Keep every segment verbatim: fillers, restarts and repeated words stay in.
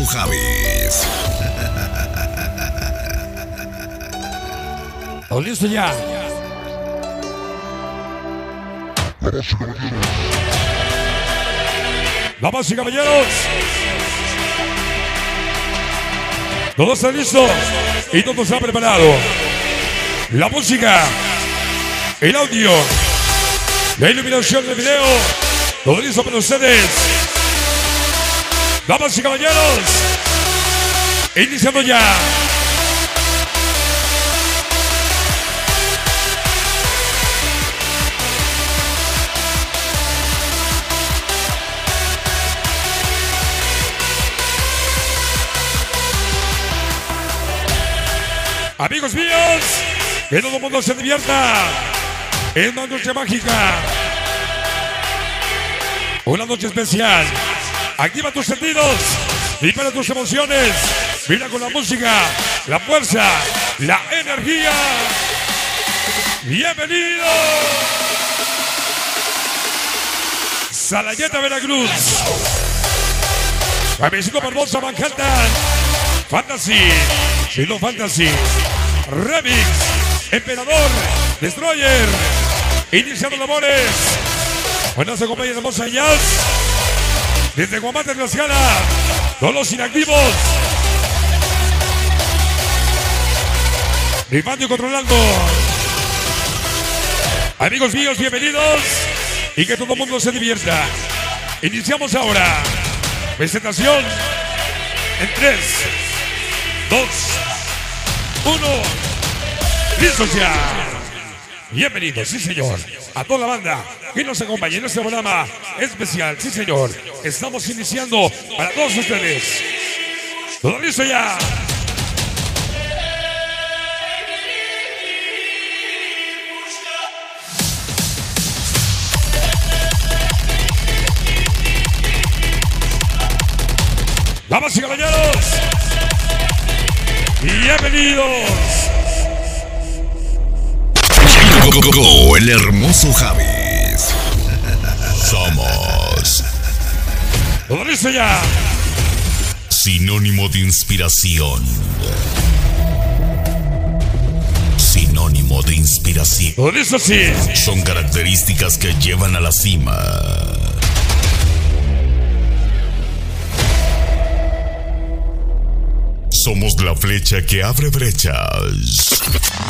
Javis. ¿Todo listo ya? Damas y caballeros, todos están listos y todo está preparado. La música, el audio, la iluminación del video, todo listo para ustedes. Damas y caballeros, iniciando ya. Amigos míos, que todo el mundo se divierta en una noche mágica, una noche especial. Activa tus sentidos, libera tus emociones, mira con la música, la fuerza, la energía. Bienvenido Salayeta, Veracruz, Javisito Barbosa, Manhattan, Fantasy, Silo Fantasy, Remix, Emperador, Destroyer, iniciando labores. Buenas compañías de Moza Jazz, desde Guamate, Tlaxcala, todos los inactivos, rifando y controlando. Amigos míos, bienvenidos y que todo el mundo se divierta. Iniciamos ahora. Presentación en tres, dos, uno. ¡Listos ya! Bienvenidos, sí señor, a toda la banda que nos acompaña en este programa especial. Sí señor, estamos iniciando para todos ustedes. ¿Todo listo ya? Damas y caballeros, bienvenidos. Llegó el hermoso Javis. Somos ¿todo listo ya? sinónimo de inspiración. Sinónimo de inspiración. ¿Todo listo? Sí. Son características que llevan a la cima. Somos la flecha que abre brechas.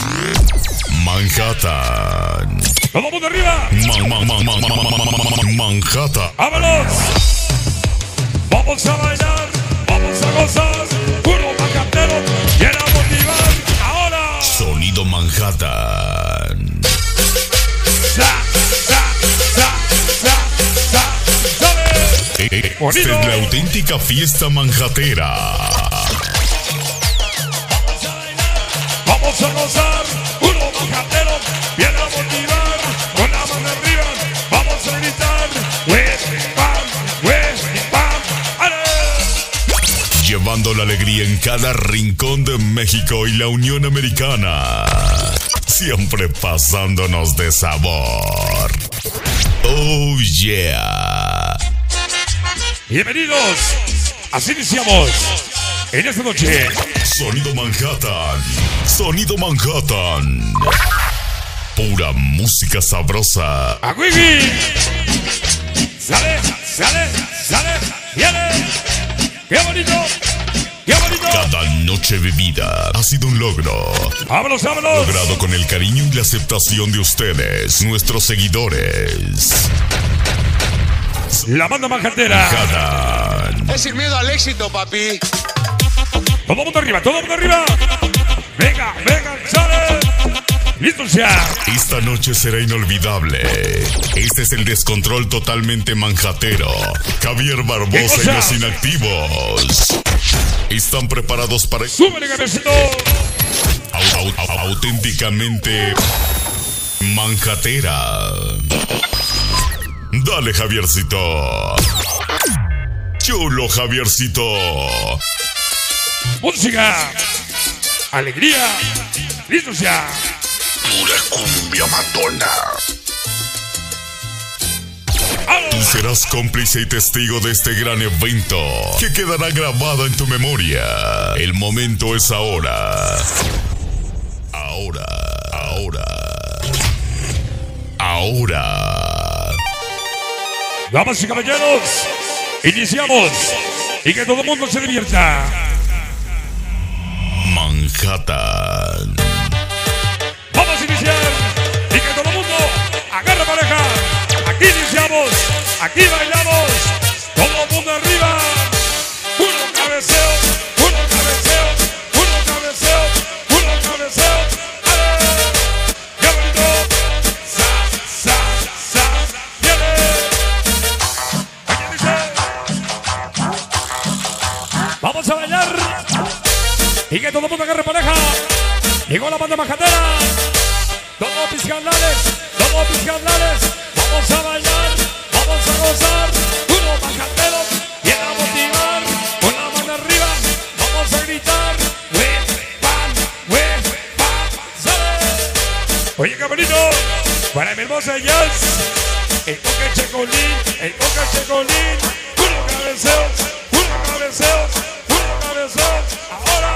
Manhattan. ¡Todo el mundo arriba! Man, man, man, man, man, man, Manhattan. ¡Vámonos! Vamos a bailar, vamos a gozar. Puro Manhattan, quiero motivar. ¡Ahora! Sonido Manhattan. ¡Sa, sa, sa, sa, sa! ¡Sale! Esta es la auténtica fiesta manhatera. Vamos a gozar, puro Manhattan, viene a motivar. Con la mano arriba, vamos a gritar. West Bam, West Bam, ¡ale! Llevando la alegría en cada rincón de México y la Unión Americana. Siempre pasándonos de sabor. Oh yeah. Bienvenidos, así iniciamos en esta noche. Sonido Manhattan. Sonido Manhattan. Pura música sabrosa. ¡A Wiggy! ¡Sale, sale, sale! ¡Viene! ¡Qué bonito! ¡Qué bonito! Cada noche vivida ha sido un logro. ¡Vámonos, vámonos! Logrado con el cariño y la aceptación de ustedes, nuestros seguidores. La banda manjatera. Manhattan. Es sin miedo al éxito, papi. Todo el mundo arriba, todo el mundo arriba. Venga, venga, sale. ¡Listos ya! Esta noche será inolvidable. Este es el descontrol totalmente manjatero. Javier Barbosa y los inactivos. ¿Están preparados para... ¡Súbele, cabecito! Au, au, au, auténticamente manjatera. Dale, Javiercito. Chulo, Javiercito. ¡Música! ¡Alegría! ¡Listos ya! Pura cumbia matona. Tú serás cómplice y testigo de este gran evento que quedará grabado en tu memoria. El momento es ahora. Ahora, ahora, ahora. Damas y caballeros, iniciamos y que todo el mundo se divierta. Manhattan. Vamos a iniciar y que todo el mundo agarre pareja. Aquí iniciamos, aquí bailamos, todo el mundo arriba. Uno cabeceo, uno cabeceo, uno cabeceo, uno cabeceo. ¡Ale! ¡Qué bonito! ¡Sa, sa, sa! ¡Viene! Aquí dice. Vamos a bailar y que todo el mundo agarre pareja. Llegó la banda majatera. Todos mis carnales, todos mis carnales. Vamos a bailar, vamos a gozar. Unos majateros, viene a motivar. Con la mano arriba, vamos a gritar. We, pan, we, pan, sale. Oye, qué bonito. Para mi hermosa Jazz. El toque checolín, el toque checolín. Uno cabeceo, uno cabeceo, uno cabeceo. Ahora.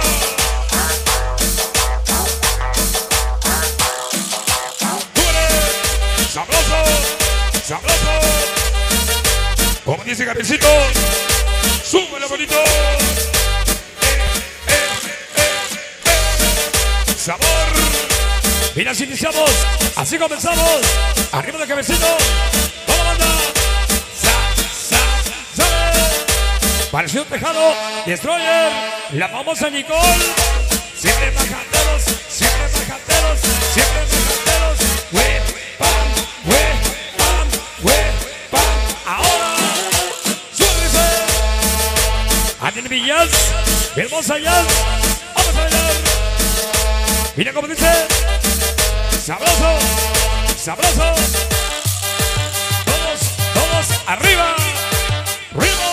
Sabroso, sabroso. Como dice Gabrielcito, súbele bonito. Eh, eh, eh, eh. Sabor. Mira, así iniciamos, así comenzamos. Arriba del cabecito, toda la banda. Sa, sa, sale. Pareció un tejado, Destroyer, la famosa Nicole. Siempre majateros, siempre majateros, siempre majateros. We, pan, we, pan, we, pan. Ahora, súbese. Anden Villas, hermosa Jazz. Vamos a bailar. Mira cómo dice. Sabroso, sabroso. Todos, todos arriba. Ritmo.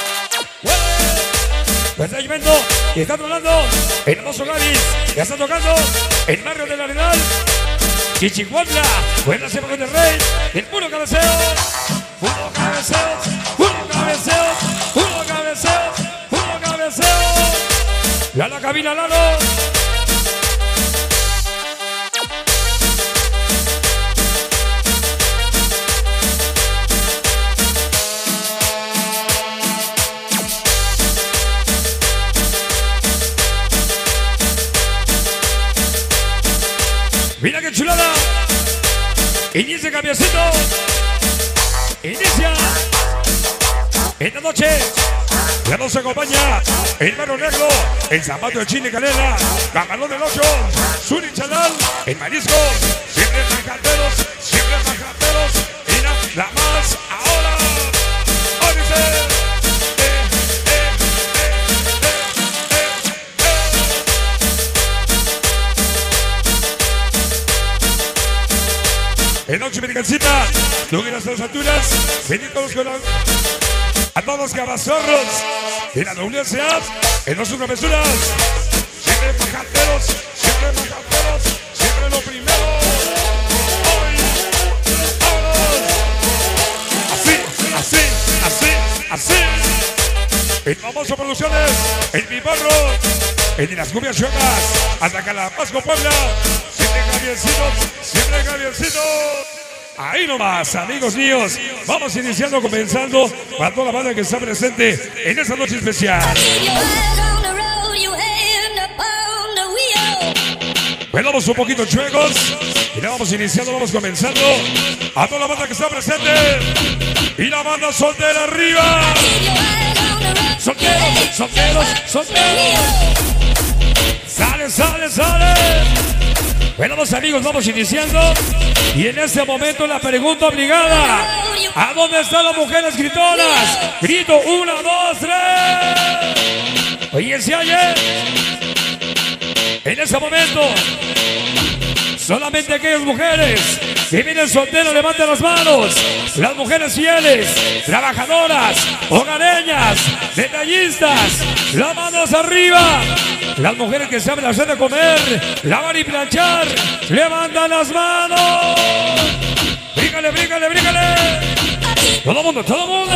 Pues está lloviendo y está tronando. El hermoso Gavis ya está tocando. El barrio del Arenal. Chichihuatla, buena semana de Rey. El puro cabeceo. Puro cabeceo. Puro cabeceo. Puro cabeceo. Puro cabeceo. Ya la cabina Lalo. Mira qué chulada. Inicia cambiacito. Inicia. Esta noche ya nos acompaña el Barro Negro, el Zapato de Chile Canela, Camarón del Ocho, Suri Chalal, el Marisco. Siempre majateros, siempre majateros. Mira la más ahora. Ódice. En noche americancita, no quieras las alturas, benditos con la... A todos los cabazorros de la W S A, en dos travesuras, siempre majateros, siempre majateros, siempre lo primero. Hoy, vámonos. Así, así, así, así. El famoso Producciones, el Bibarro, el de las cumbias chuecas, hasta Calapasco, Puebla. Siempre Javiercitos, siempre Javiercitos. Ahí nomás, amigos míos. Vamos iniciando, comenzando para toda la banda que está presente en esta noche especial. Velamos un poquito chuecos y ya vamos iniciando, vamos comenzando. A toda la banda que está presente y la banda soltera arriba. Solteros, solteros, solteros. Sale, sale, sale. Bueno, los amigos, vamos iniciando. Y en este momento la pregunta obligada: ¿a dónde están las mujeres gritonas? Grito, una, dos, tres. Oye, si ayer, en ese momento, solamente aquellas mujeres que vienen solteras levanten las manos. Las mujeres fieles, trabajadoras, hogareñas, detallistas, las manos arriba. Las mujeres que saben hacer de comer, lavar y planchar, levantan las manos. Bríncale, bríncale, bríncale. Todo el mundo, todo el mundo.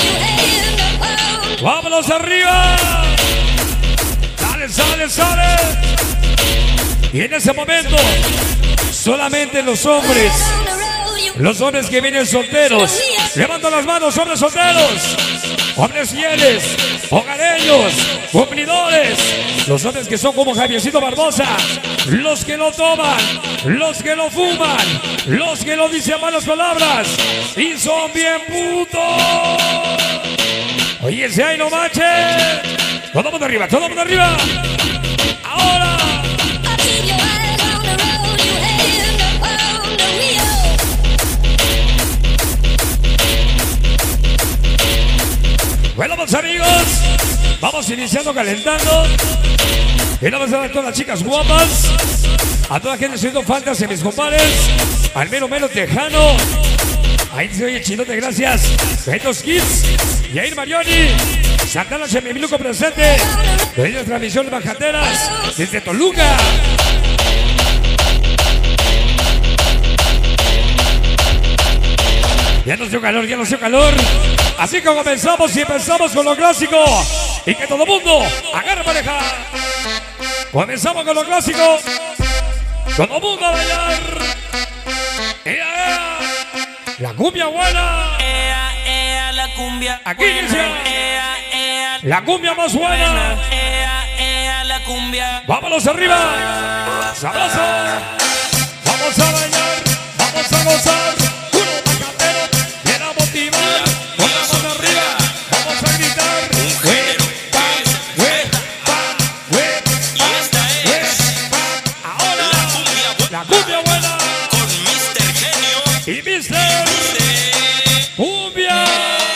Vámonos arriba. Sale, sale, sale. Y en ese momento, solamente los hombres, los hombres que vienen solteros, levantan las manos, hombres solteros, hombres fieles, hogareños, cumplidores, los hombres que son como Javiercito Barbosa, los que no toman, los que no fuman, los que no dicen malas palabras y son bien putos. Oye, si hay no manches. Todo el mundo arriba, todo el mundo arriba. Ahora. Bueno, pues amigos, vamos iniciando calentando. Y vamos a dar a todas las chicas guapas, a toda la gente haciendo fantasía, mis compadres, al menos menos tejano. Ahí se oye Chinote, gracias. Betos Kids, Yair Marioni, Santana Chemimiluco presente. De la transmisión de Bajateras desde Toluca. Ya nos dio calor, ya nos dio calor. Así que comenzamos y empezamos con lo clásico. Y que todo el mundo agarre pareja. Comenzamos con lo clásico. Todo el mundo a bailar. ¡Ea, ea! La cumbia buena. Ea, ea, la cumbia. Aquí dice. Ea, ea, la cumbia más buena. Ea, ea, la cumbia. Vámonos arriba. Sabroso. Vamos a bailar. Vamos a gozar. Y mister Cumbia.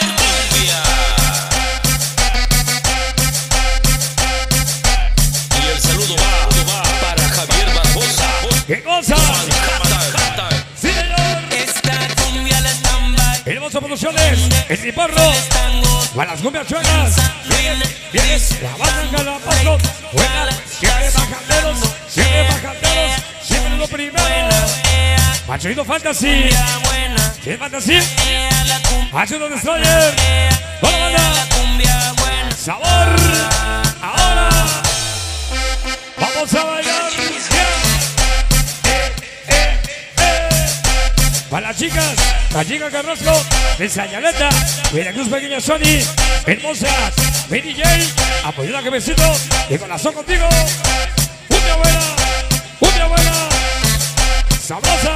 Y el saludo va, va para Javier Barbosa. ¿Qué cosa? Sí, señor. Esta cumbia la estamba. Hermoso Producciones, el Ciparro, para las cumbias chuecas. Vienes, vienes, la banda la paso. Buena, siempre bajanteros, siempre bajanteros, siempre lo primero. Machito Fantasy. ¿Qué es Fantasy? Machito Destroyer. Toda banda. Sabor. Ahora. Vamos a bailar. Eh, eh, eh. Para las chicas, la chica Carrasco, de Sayaleta, Veracruz Pequeña Sony, hermosa, Mini J, apoyada que besito, de corazón contigo. Cumbia buena, cumbia buena. Sabrosa.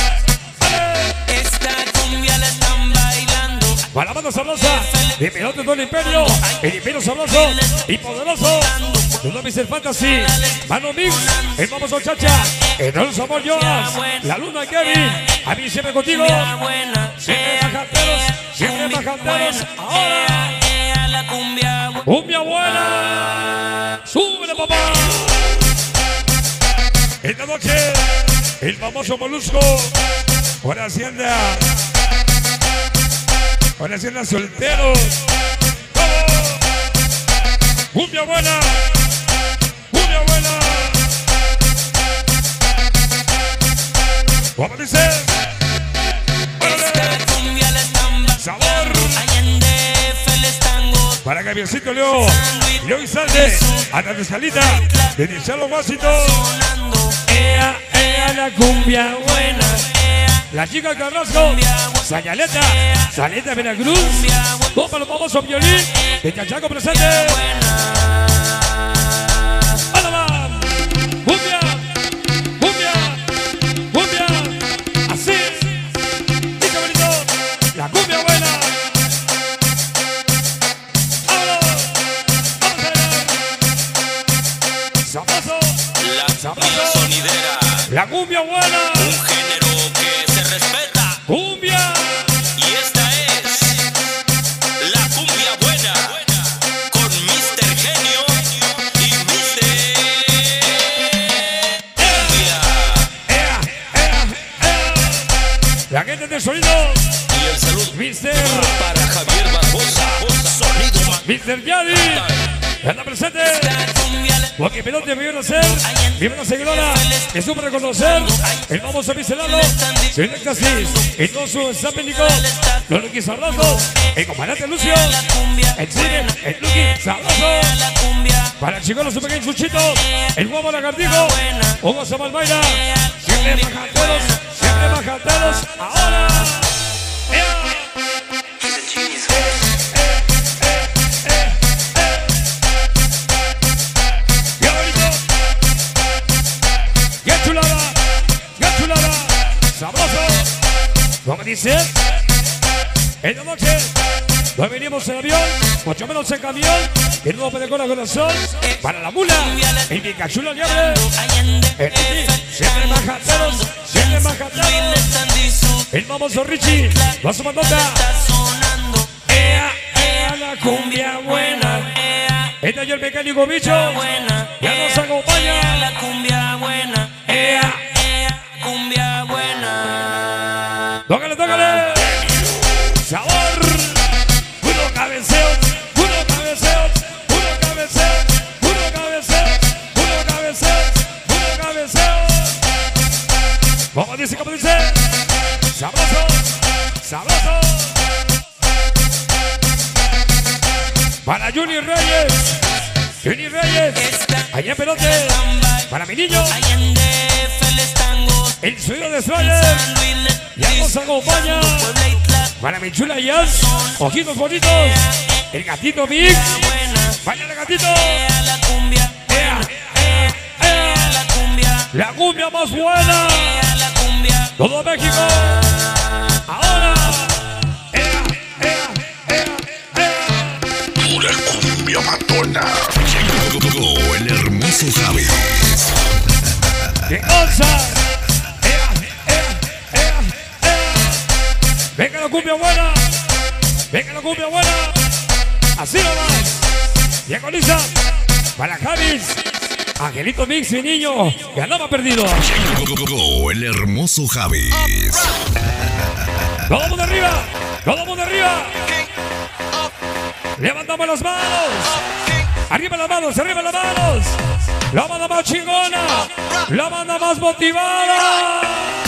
Esta cumbia la están bailando. Para la banda sabrosa de Pelote de todo el imperio, el imperio sabroso y poderoso. Todo mister Fantasy, Mano Mix, el famoso Chacha, el Rol Sabor Jonas, la Luna Kevin, a mí siempre contigo. Siempre bajanteros, siempre bajanteros. Ahora, la cumbia. cumbia buena. Súbele, papá. Esta noche, el famoso Molusco, por Hacienda, por Hacienda solteros. ¡Vamos! Cumbia buena, cumbia buena. ¿Cómo dice? Esta cumbia la estamba. Sabor. Allende, Feles Tango. Para Javiercito Leo, Leo Izalde, Ana de Salita, de Nicelo Washington. Ea, ea, la cumbia buena. La chica Carrasco, Sayaleta, Saleta Veracruz, todo para los famosos violín, de Chachaco presente. ¡Hola, va! ¡Cumbia! ¡Cumbia! ¡Cumbia! Así. ¡Qué bonito! La cumbia buena. ¡Vámonos! ¡Vamos a ver! ¡Sabroso! La cumbia sonidera. La cumbia buena. Un género que se respeta. Cumbia. Y esta es la cumbia buena con mister Genio y mister Cumbia. Ea, ea, ea. La gente de sonido. Y el saludo mister para Javier Barbosa. Sonido mister Yadi. Anda presente. Esta cumbia la Porque pelote me vieron hacer, mi buena seguidora, que supo reconocer, el famoso bicelado, soy el éxtasis, y todo su zapélico, los Lucky Sabrosos, el comandante Lucio, el Cine, el Lucky Sabroso, para el chico, su pequeño Chuchito, el guapo lagartijo, Hugo Zamalmaira, siempre majateros, siempre majateros, ahora. Como dice, en la noche no venimos en avión, mucho menos en camión, el nuevo pedacón a corazón, para la mula, el Pikachu lo liebre, el Ricky, siempre majateros, siempre majateros, el famoso Richie, va su mandota, ea, ea, la cumbia buena, este es el mecánico bicho, ya nos acompaña, la cumbia buena, ea, ea, cumbia buena. tócale, tócale, sabor, puro cabeceo, puro cabeceo, puro cabeceo, puro cabeceo, puro cabeceo, puro cabeceo. Como dice, como dice, sabroso, sabroso. Para Juni Reyes, Juni Reyes, allá en pelote, para mi niño, el suyo de Slayer, ya nos acompaña, para mi chula Jazz, ojitos bonitos, el gatito Mix, vaya el gatito, ea, ea, la cumbia más buena, todo México, ahora, ea, ea, ea, ea. Pura cumbia matona. Llegó el hermoso Javi. ¡Qué cosa! ¡Ea, ea, ea, ea! ¡Venga la cumbia buena! ¡Venga la cumbia buena! ¡Así nomás! ¡Y agoniza! ¡Para Javis! Angelito Mix, mi niño, que andaba perdido. Llegó el hermoso Javis. ¡Todo mundo arriba! ¡Todo mundo arriba! ¡Levantamos las manos! ¡Arriba las manos! ¡Arriba las manos! ¡La banda más chingona! ¡La banda más motivada!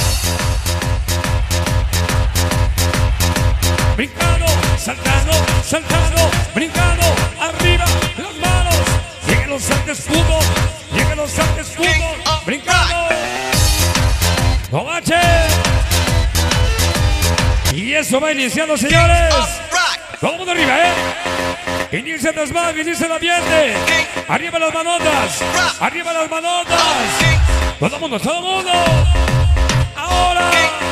Brincando, saltando, saltando, brincando, arriba las manos. Lleguen los saltes putos, lleguen los saltes putos, brincando. ¡No manches! Y eso va iniciando, señores. Todo el mundo arriba, ¿eh? Inicia el desmadre, inicia el ambiente. Arriba las manotas, arriba las manotas. Todo el mundo, todo el mundo. Ahora.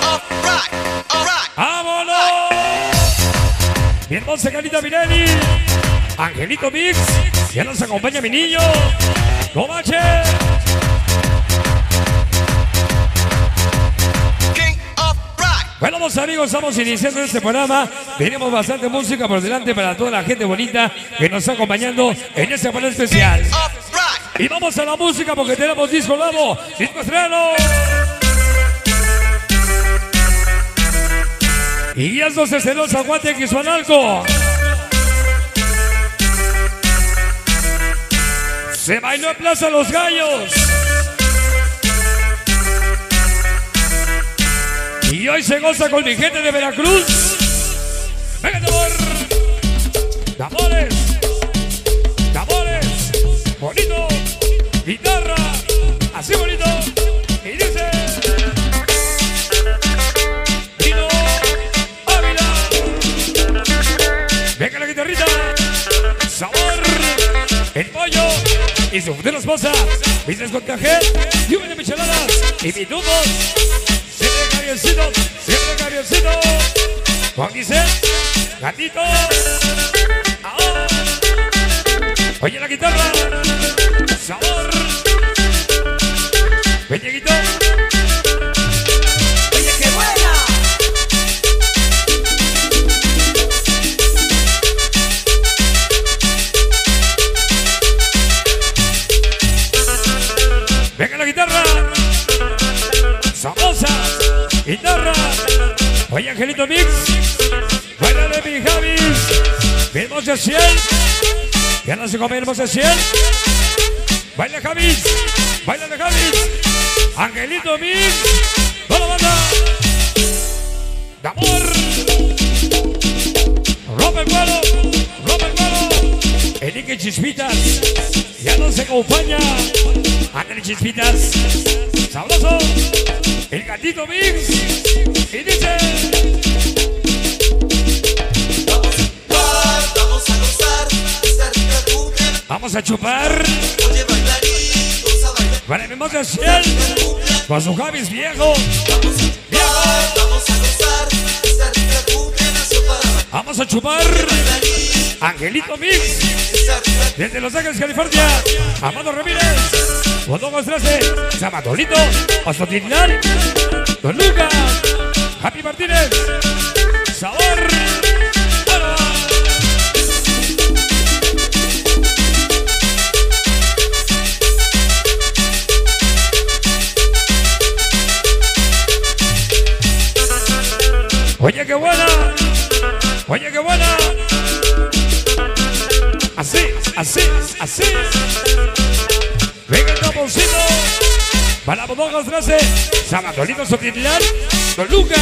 ¡Vámonos! Mi hermosa Carita Mirelli, Angelito Mix, ya nos acompaña mi niño. ¡No manches! Bueno, vamos amigos, estamos iniciando este programa. Tenemos bastante música por delante para toda la gente bonita que nos está acompañando en este programa especial. Y vamos a la música porque tenemos disco nuevo, disco estreno. Y ya se estrenó Zaguate Quisuanalco. Se bailó en Plaza Los Gallos. Y hoy se goza con mi gente de Veracruz. Venga, tambor. Tambores. Tambores. Bonito. Guitarra. Así bonito. Y dice. Dino Ávila. Venga la guitarrita. Sabor. El pollo. Y su futura esposa. Business con cajé. Y un de micheladas. Y minutos. Siempre camioncito, siempre camioncito. Juan dice, gatito. Ahora. Oye la guitarra. Sabor. Peñeguito. Oye, qué buena. Venga la guitarra. Samosa. Guitarra. Oye, Angelito Mix. Buena de mi Javis. Mi hermosa cien. Ya no se come hermosa cien. Baila Javis. Baila de Javis. Angelito Mix. Toda la banda. De amor. Rompe el vuelo. Rompe el vuelo. Enrique Chispitas. Ya no se acompaña. Ándale Chispitas. Sabroso. El gatito Mix. Y dice. Vamos a gozar esta rica cumbia. Vamos a chupar. Oye, bailarín, vamos a bailar. Para mi hermosa Ciel. Con su Javis viejo. Viejo. Vamos a gozar esta rica cumbia. Nació para bailar. Vamos a chupar. Angelito Mix. Esta rica Desde Los Ángeles, California. Amado Ramírez. Bodogos trece. Samatolito. Ostotitlán. Don Lucas. Happy Martínez. Sabor. Bueno. Oye, qué buena. Oye, qué buena. Así, así, así. Venga el taponcito. Para Bodogos trece. Samatolito Sotitlán. Don Lucas.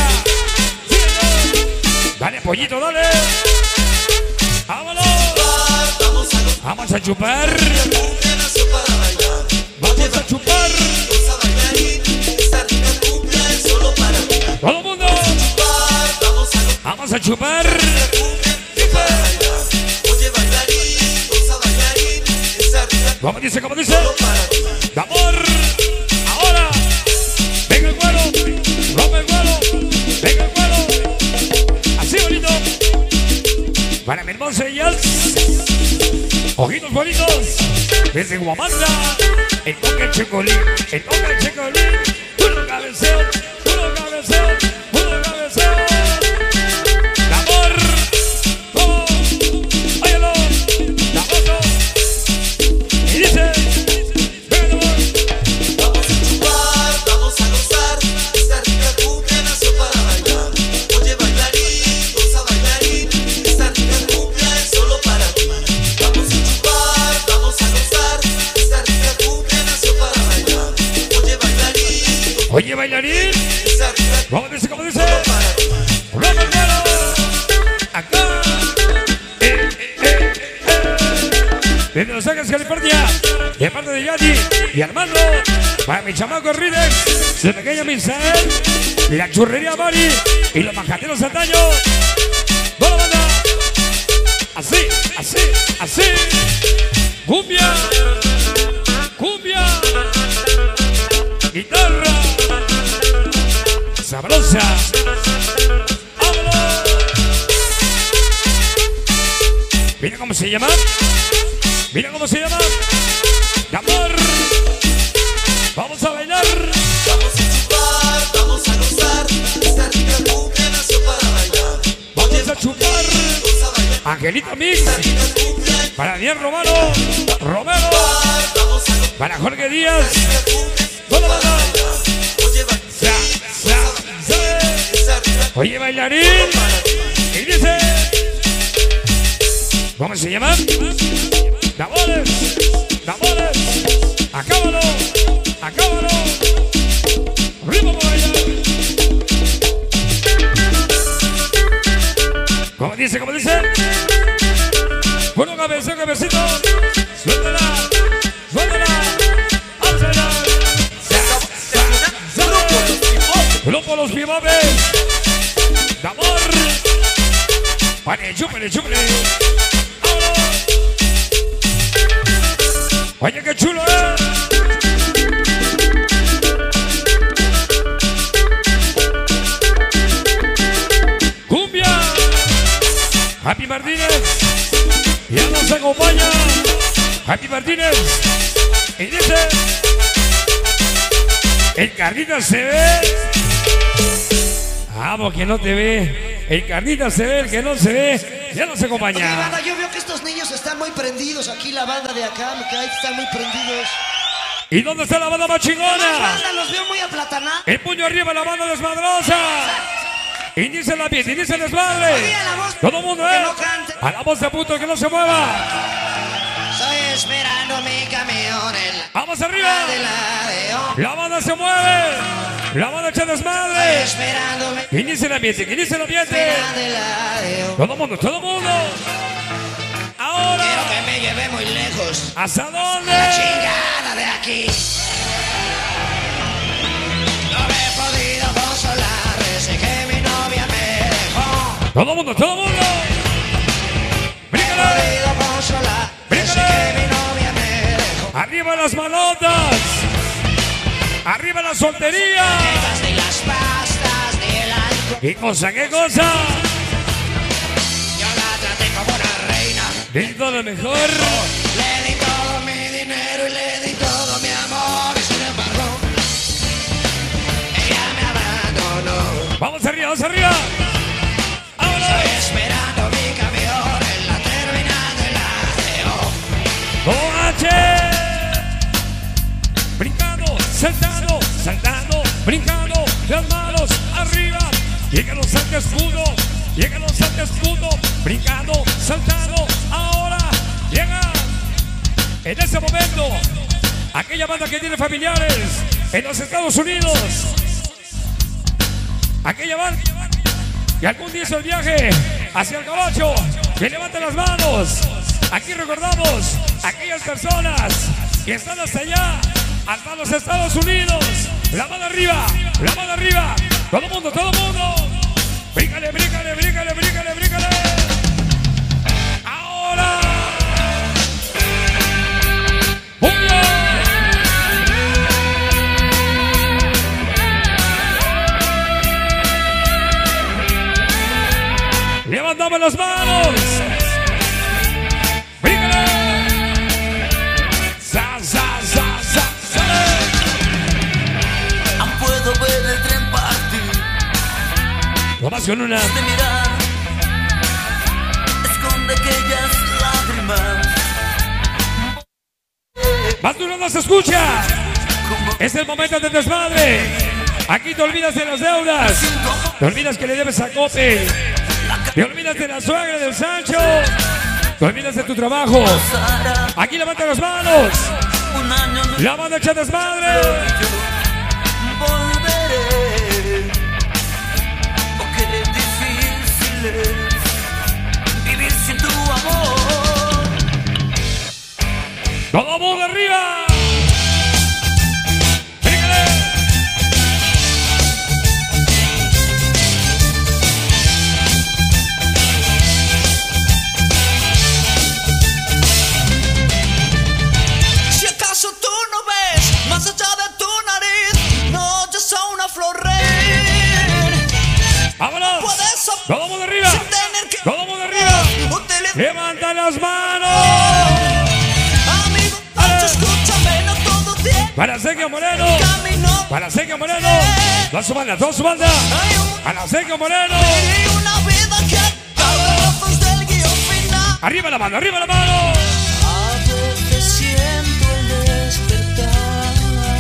Dale, pollito, dale. Vámonos. vamos a gozar Vamos a chupar. cumbia. Nació para bailar. Vamos a chupar. Vamos a bailarín. Esta rica cumbia es solo para ti. Todo el mundo. Vamos a gozar Vamos a chupar. cumbia para bailar. Oye, bailarín, vamos a bailarín. Esta rica Como dice, como dice. solo para ti. De amor. Ahora. Venga el vuelo. Rompe el vuelo. Venga el vuelo. Así bonito. Para mi hermosa Yals. Ojitos bonitos. Desde Guamanda. El toque chocolín. El toque chocolín. Puro cabeceo. Puro cabeceo. Puro cabeceo. De amor. Oh. Óyelo. De amor. Y dice. Venga, amor. Vamos a chupar, vamos a gozar. Esta rica cumbia nació para bailar. Oye, bailarín, goza bailarín. Esta rica cumbia es solo para ti. Vamos a chupar, vamos a gozar. Esta rica cumbia nació para bailar. Oye, bailarín, Oye, bailarín. esta rica ¿Cómo dice, cómo dice? solo para ti. ¡Rompe el vuelo! Acá. Eh, eh, eh, eh. Desde Los Ángeles, California. De parte de Yadi y Armando. Para mi chamaco Ridex. Su pequeño Misael. La churrería Mari. Y los manjateros antaño. ¡Toda la banda! Así, así, así. Cumbia. Cumbia. Guitarra. Sabrosa. ¡Vámonos! Mira cómo se llama. Mira cómo se llama. De amor. Vamos a bailar. Vamos a chupar, vamos a gozar. Esta rica cumbia nació para bailar. Vamos a chupar. Goza bailar. Angelito Mix. Esta rica cumbia. Para Daniel Romano. Romero. Vamos a gozar. Para Jorge Díaz. Rica cumbia Toda la banda. Oye, Sa, sa, sa. esta rica Oye, bailarín. para ti. Y dice. ¿Cómo se llama? Damores. Damores. Acábalo. Acábalo. Ritmo para bailar. ¿Cómo dice? ¿Cómo dice? Bueno, cabecito, cabecito. Suéltala. Suéltala. Vamos a bailar. Sa, sa, sa. Grupo Los Pibobes. De amor. Pane, chúpale, chúpale. ¡Vámonos! Oye, qué chulo, ¿eh? Cumbia. Happy Martínez. Ya nos acompaña. Happy Martínez. Y dice. El Carnita se ve. Vamos, que no te ve. El Carnita se ve, el que no se ve. Ya nos Oye, acompaña. banda, yo veo que estos niños están muy prendidos aquí, la banda de acá, me cae que están muy prendidos. ¿Y dónde está la banda más Los chingona? banda, los veo muy aplatanados. El puño arriba, la banda desmadrosa. Inicia la pieza, inicia el desmadre. Oye, a la voz, Todo el mundo, que ¿eh? no cante. A la voz de puto que no se mueva. ¿Sabes? Esperando mi camión en la Vamos arriba. de la La banda se mueve. La banda echa desmadre. Esperando mi Que inicie el ambiente, que inicie el ambiente. de la Todo mundo, todo mundo. Ahora. Quiero que me lleve muy lejos. ¿Hasta dónde? La chingada de aquí. No me he podido consolar desde que mi novia me dejó. Todo mundo, todo mundo. Me he Bríncale. podido consolar desde que mi novia me dejó. Arriba las manotas. Arriba la soltería. Ni las pastas ni el alcohol. ¿Qué cosa, qué cosa? Yo la traté como una reina. De todo lo mejor. Le di todo mi dinero y le di todo mi amor. Y sin embargo, ella me abandonó. Vamos arriba, vamos arriba. Ahora. Estoy esperando mi camión en la terminal de la C O. Con H. Brincando, saltando, saltando, brincando. Las manos arriba. Llega los Santi Escudo. Llega los Santi Escudo. Brincando, saltando. Ahora llega. En ese momento, aquella banda que tiene familiares en los Estados Unidos. Aquella banda que algún día hizo el viaje hacia el Gabacho. Que levanten las manos. Aquí recordamos a aquellas personas que están hasta allá, hasta los Estados Unidos. La mano arriba, la mano arriba. Todo el mundo, todo el mundo. Bríncale, bríncale, bríncale, bríncale, bríncale. Ahora. ¡Puño! Levantamos las manos. Bríncale. Sa, sa, sa, sa, sa. Aún puedo ver el tren partir. Nomás con una. De mirar, esconde aquellas lágrimas. Más duro no se escucha. Es el momento de desmadre. Aquí te olvidas de las deudas. Te olvidas que le debes a Cope. Te olvidas de la suegra del Sancho. Te olvidas de tu trabajo. Aquí levanta las manos. Un año no La banda echa desmadre. volveré. Oh, qué difícil es vivir sin tu amor. Todo mundo arriba. Bríncale. Si acaso tú no ves más allá de tu nariz, no, yo soy una flor reír. Vámonos. Puedes Todo mundo arriba. sin tener que Todo mundo arriba. utilizar. Levanta las manos. Amigo, escúchame, no todo tiene Para Sergio Moreno. camino. Para Sergio Moreno. Toda su banda, toda su banda. Hay un Para Sergio Moreno. y una vida que acaba del guión final. Arriba la mano, arriba la mano. A veces siento el despertar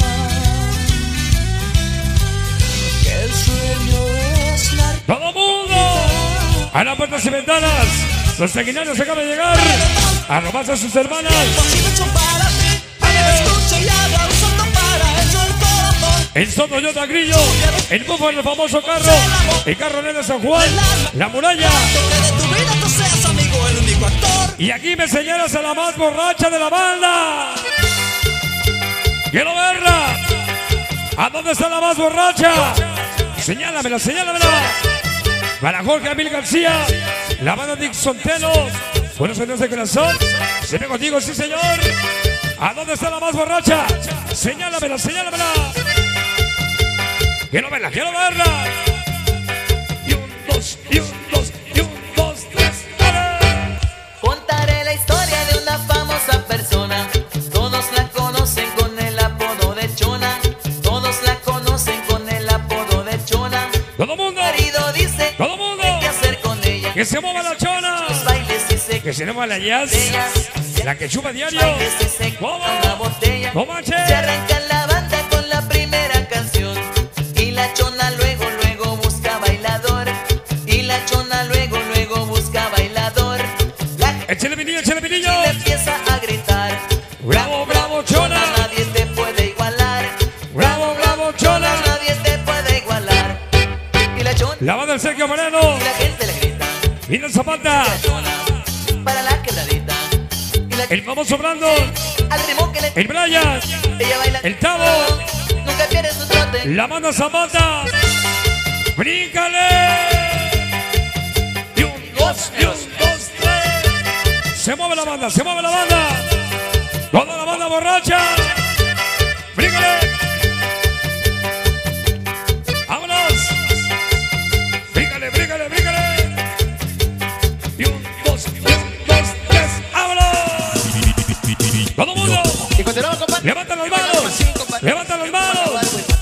que el sueño es la Todo mundo. A las puertas y ventanas. Los tequinarios acaban de llegar. A robarse a sus hermanas. posible hecho para ti. Escucha y habla usando para eso el corazón. El Soto Toyota Grillo. El bufo en el famoso carro. El carro de San Juan. La muralla. Que de tu vida tú seas amigo, el único actor. Y aquí me señalas a la más borracha de la banda. Quiero verla. ¿A dónde está la más borracha? Señálamela, señálamela. Para Jorge Emil García. La banda Dixon Telo. Buenos años de corazón. Se ve contigo, sí señor. ¿A dónde está la más borracha? Señálamela, señálamela. Quiero verla, quiero verla. Y un, dos, y un, dos, y un, dos, tres. ¡Dale! Contaré la historia de una famosa persona. Todos la conocen con el apodo de Chona. Todos la conocen con el apodo de Chona. Todo mundo. Marido dice Todo mundo. qué hacer con ella. Que se mueva la chona. Los bailes y se Que se mueva la jazz. La que chupa diario. bailes y se ¿Cómo? una botella. No manches. Se arranca la banda con la primera canción. Y la Chona luego, luego busca bailador. Y la Chona luego, luego busca bailador. La Échale vinillo, échale vinillo. le empieza a gritar. La banda del Sergio Moreno. y la gente le grita. Viene el Zapata. Para la quebradita. Y la El famoso Brandon. al ritmo que le El Brian. ella baila. El Tavo. Nunca pierde su trote. La banda Zapata. ¡Bríncale! Y un, dos, y un, dos, tres. Se mueve la banda, se mueve la banda. Toda la banda borracha. ¡Bríncale! ¡Vámonos! ¡Bríncale, bríncale, bríncale! Y un, dos, y un, dos, tres. ¡Vámonos! ¡Todo el mundo! Y continuamos, compadre. ¡Levanta las manos! ¡Levanta las manos!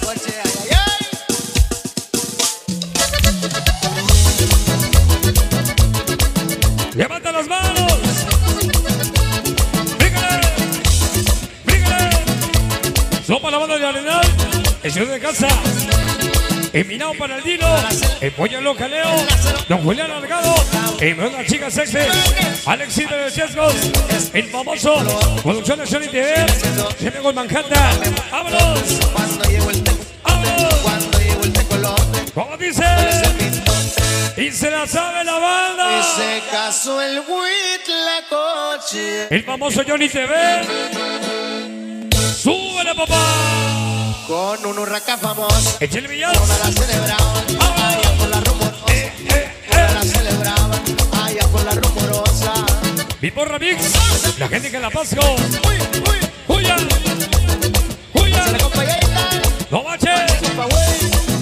¡Levanta las manos! ¡Bríncale! ¡Bríncale! Somos la banda de Arenal, el señor de casa, el Minao para el Dino, el Pollo Loca Leo, Don Julián Algado, el mejor de las chicas sexy, Alexis de los Chescos, el famoso Producción de Sony T V, siempre con Manhattan. ¡Vámonos! Cuando llegó el teco, ¡Vámonos! cuando llegó el tecolote, ¿Cómo dice? Y se la sabe la y banda. se casó el Huitlacoche El famoso Johnny T V. ¡Súbele, papá! con un huracán famoso. ¡Échale Villas! Toda la celebraban, allá por la rumorosa. Eh, eh, Toda la eh. celebraban, allá por la rumorosa. Mi porra mix. La gente que la pasco. Uy, uy, ¡Juya! se ¡Juya! le compañerita, ¡No bache! pa' güey.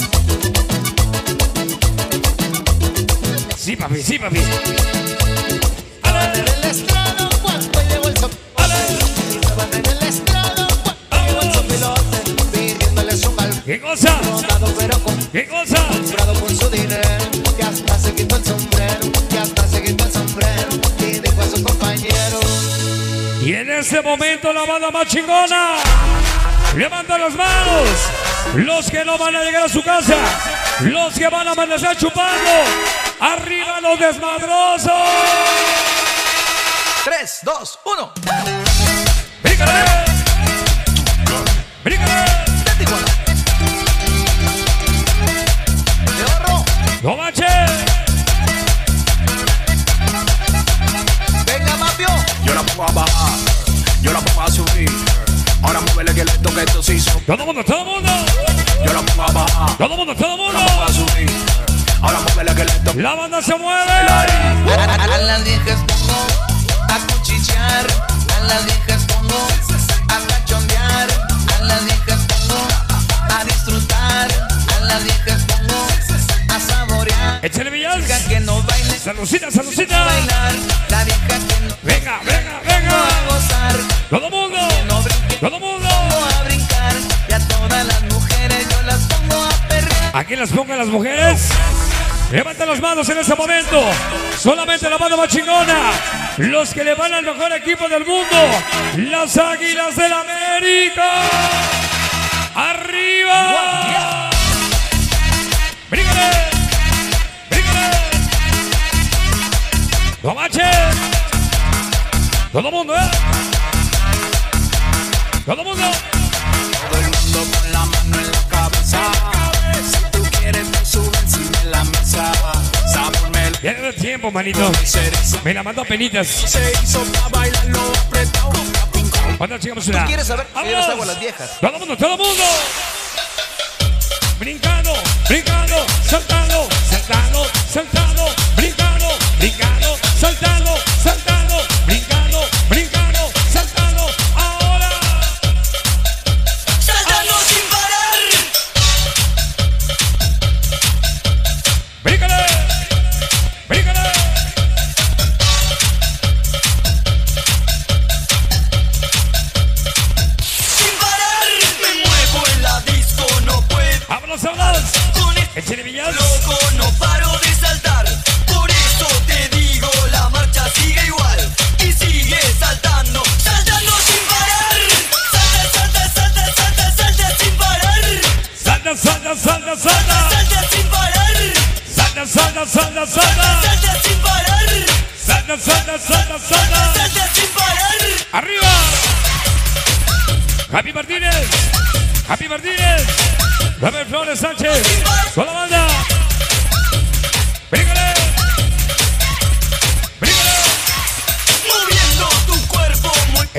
Sí, papi, sí, papi. Estaban en el estrado cuando llegó el sopilote. ¡Ale! Estaban en el estrado cuando llegó el sopilote, pidiéndoles un balcón ¡Qué cosa! rodado pero con ¡Qué cosa! comprado con su dinero, que hasta se quitó el sombrero, que hasta se quitó el sombrero y dijo a sus compañeros: Y en ese momento la banda más chingona levanta las manos. Los que no van a llegar a su casa, los que van a amanecer chupando. ¡Arriba los desmadrosos! tres, dos, uno. ¡Bríncale! ¡Bríncale! ¡De ahorro! ¡No bache! ¡Venga, Mapio! Yo la pongo a bajar, yo la pongo a subir. Ahora muévele que le toque esto sí son. ¡Todo el mundo, todo el mundo! Yo la pongo a bajar, ¡Todo el mundo, todo el yo la pongo a mundo! subir. Ahora muévele que le toque. ¡La banda se mueve! A las viejas pongo a cuchichear, a las viejas pongo a cachondear, a las viejas pongo a disfrutar, a las viejas pongo a saborear. ¡Échale Villas! La que no baile, ¡Salucita, a salucita! bailar, la vieja que no ¡Venga, venga, va a venga! gozar, ¡Todo el mundo! no brinque, ¡Todo el mundo! pongo a brincar, y a todas las mujeres yo las pongo a perrear. Aquí las pongan las mujeres. Levanten las manos en ese momento. Solamente la banda más chingona. Los que le van al mejor equipo del mundo. Las Águilas del América. ¡Arriba! ¡Brígale! ¡Brígale! ¡No manches! Todo el mundo, ¿eh? Todo el mundo. Todo el mundo con la mano en la cabeza. Si tú quieres te subo encima de la mesa. Sábame Ya no da tiempo, manito. cereza. Me la mando a penitas. Se hizo pa' bailarlo apretado. ¿Cuándo chingamos una? ¿Quieres saber? Yo les ¡Vámonos! hago a las viejas. Todo el mundo, todo el mundo. Brincando, brincando, saltando, saltando, saltando, brincando, brincando, saltando, saltando, brincando, brincando, saltando. Ahora. Saltando sin parar. Bríncale, bríncale. Sin parar. Me muevo en la disco, no puedo. Vámonos, vámonos. Con este Échale Villas. loco no paro de saltar. Por eso te digo, la marcha sigue igual. Y sigue saltando, saltando sin parar. Salta, salta, salta, salta, salta sin parar. Salta, salta, salta, salta. Salta sin parar. Salta, salta, salta, salta. Salta sin parar. Salta, salta, salta, salta. Salta sin parar. ¡Arriba! Happy Martínez. Happy Martínez. Robert Flores Sánchez. Con la banda.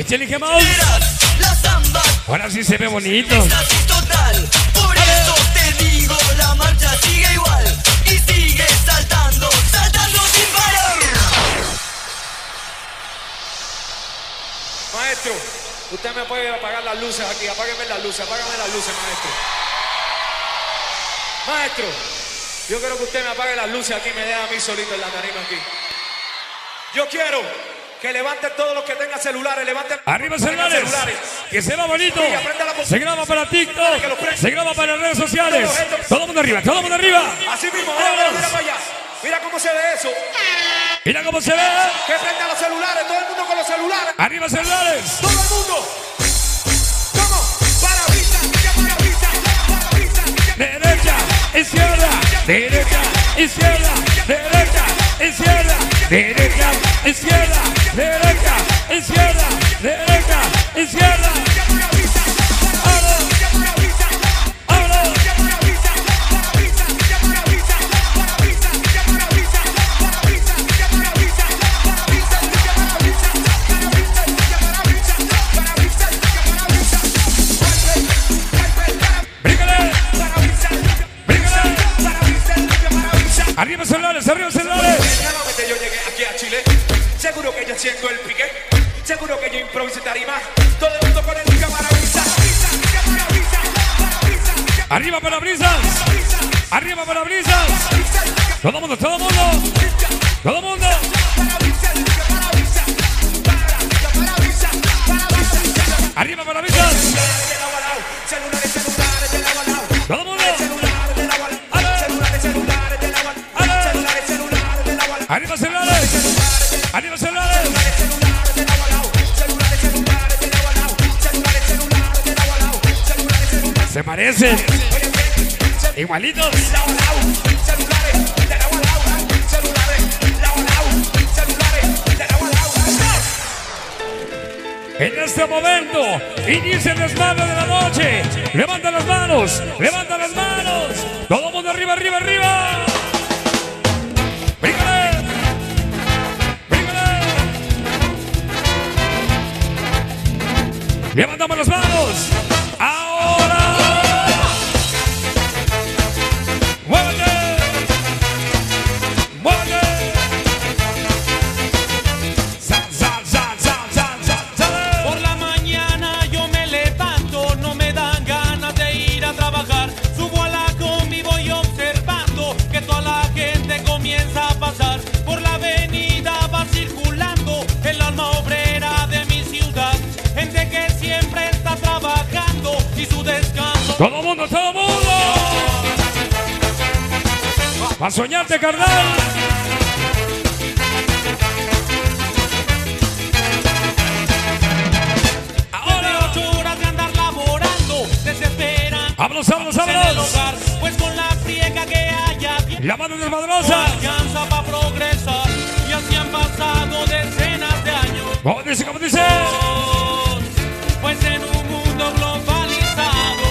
Échale que más. La samba Ahora sí se ve bonito. es así total. Por eso te digo, la marcha sigue igual. Y sigue saltando, saltando sin parar. Maestro, usted me puede apagar las luces aquí. Apágueme las luces, apágame las luces, maestro. Maestro, yo quiero que usted me apague las luces aquí y me deje a mí solito en la tarima aquí. Yo quiero que levanten todos los que tengan celulares, levanten Arriba los que tengan celulares. Que se va bonito. Sí, aprenda la voz. Se graba para TikTok. Se graba para las redes sociales. Todo el mundo arriba, todo el mundo arriba. Así mismo, mira, mira, mira para allá. Mira cómo se ve eso. Mira cómo se ve. Que prenda los celulares, todo el mundo con los celulares. Arriba celulares. Todo el mundo. ¿Cómo? Para vista, para vista, para vista. Derecha, izquierda, derecha, izquierda, derecha, izquierda, derecha, izquierda, derecha, izquierda, derecha, izquierda. ¡Ahora! ¡Ahora! ¡Bríncale! ¡Bríncale! Arriba celulares, arriba celulares. Nuevamente yo llegué aquí a Chile. Seguro que yo siento el pique. Seguro que yo improviso tarima. Todo el mundo con el camarabrisas. Arriba para brisas. Arriba para brisas. Todo el mundo, todo el mundo. Todo el mundo. Arriba para brisas. Celulares, celulares de lado a lado. Todo el mundo. Celulares de lado a lado. Celulares, celulares de lado a lado. Celulares, celulares de lado a lado. Arriba celulares. Arriba celulares. Celulares de lado a lado. Celulares, celulares de lado a lado. Celulares, celulares de lado a lado. Celulares, celulares. Se parecen. Igualitos. Lado a lado. Celulares de lado a lado. Celulares, lado a lado. Celulares de lado a lado. En este momento inicia el desmadre de la noche. Levanta las manos. Levanta las manos. Todo el mundo arriba, arriba, arriba. Bríncale. Bríncale. Levantamos las manos. Ahora. Muévete. Muévete. Sal, sal, sal, sal, sal, sal, sal. Por la mañana yo me levanto, no me dan ganas de ir a trabajar. Subo a la combi, voy observando que toda la gente comienza a pasar. Por la avenida va circulando el alma obrera de mi ciudad. Gente que siempre está trabajando y su descanso. Todo el mundo, todo el mundo. Va a soñarte, carnal. Ahora. Ocho horas de andar laborando, desesperan. Vámonos, vámonos, en el vámonos. hogar, pues con la friega que haya La mano desmadrosa. alcanza para progresar y así han pasado decenas de años. ¿Cómo dice? ¿Cómo dice? Pues en un mundo globalizado.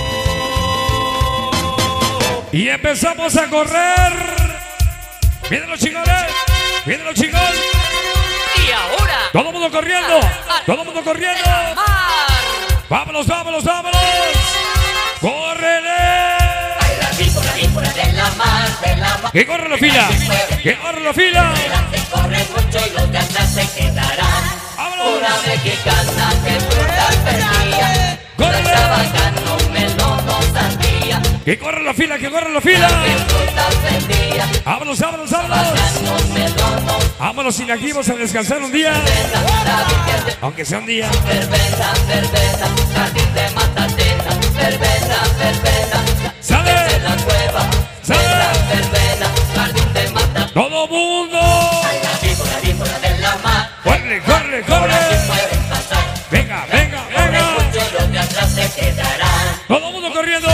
Y empezamos a correr. Vienen los chingones. Vienen los chingones. Y ahora, Todo el mundo corriendo. Todo el mundo corriendo. mar. Vámonos, vámonos, vámonos. ¡Córrele! La víbora, víbora de la mar, de la mar. ¡Que corre la fila! ¡Que corre la fila! Adelante corre mucho y los de atrás se quedarán. ¡Vámonos! Una mexicana que frutas vendía. ¡Córrele! Trabajando melón o sandía. ¡Que corre la fila! ¡Que corre la fila! Que frutas vendía. ¡Vámonos, vámonos, vámonos! Trabajando melón o Vámonos inactivos a descansar un día. cerveza. La Virgen de Aunque sea un día. cerveza, cerveza. Jardín de Matatena. Cerveza, cerveza. ¡Sale! De la cueva. ¡Sale! Cerveza, jardín de Matatena. ¡Todo mundo! La víbora, víbora de la mar. ¡Corre, corre, corre! Pueden pasar. ¡Venga, venga, Corre venga! mucho y los de atrás se quedarán. ¡Todo mundo corriendo!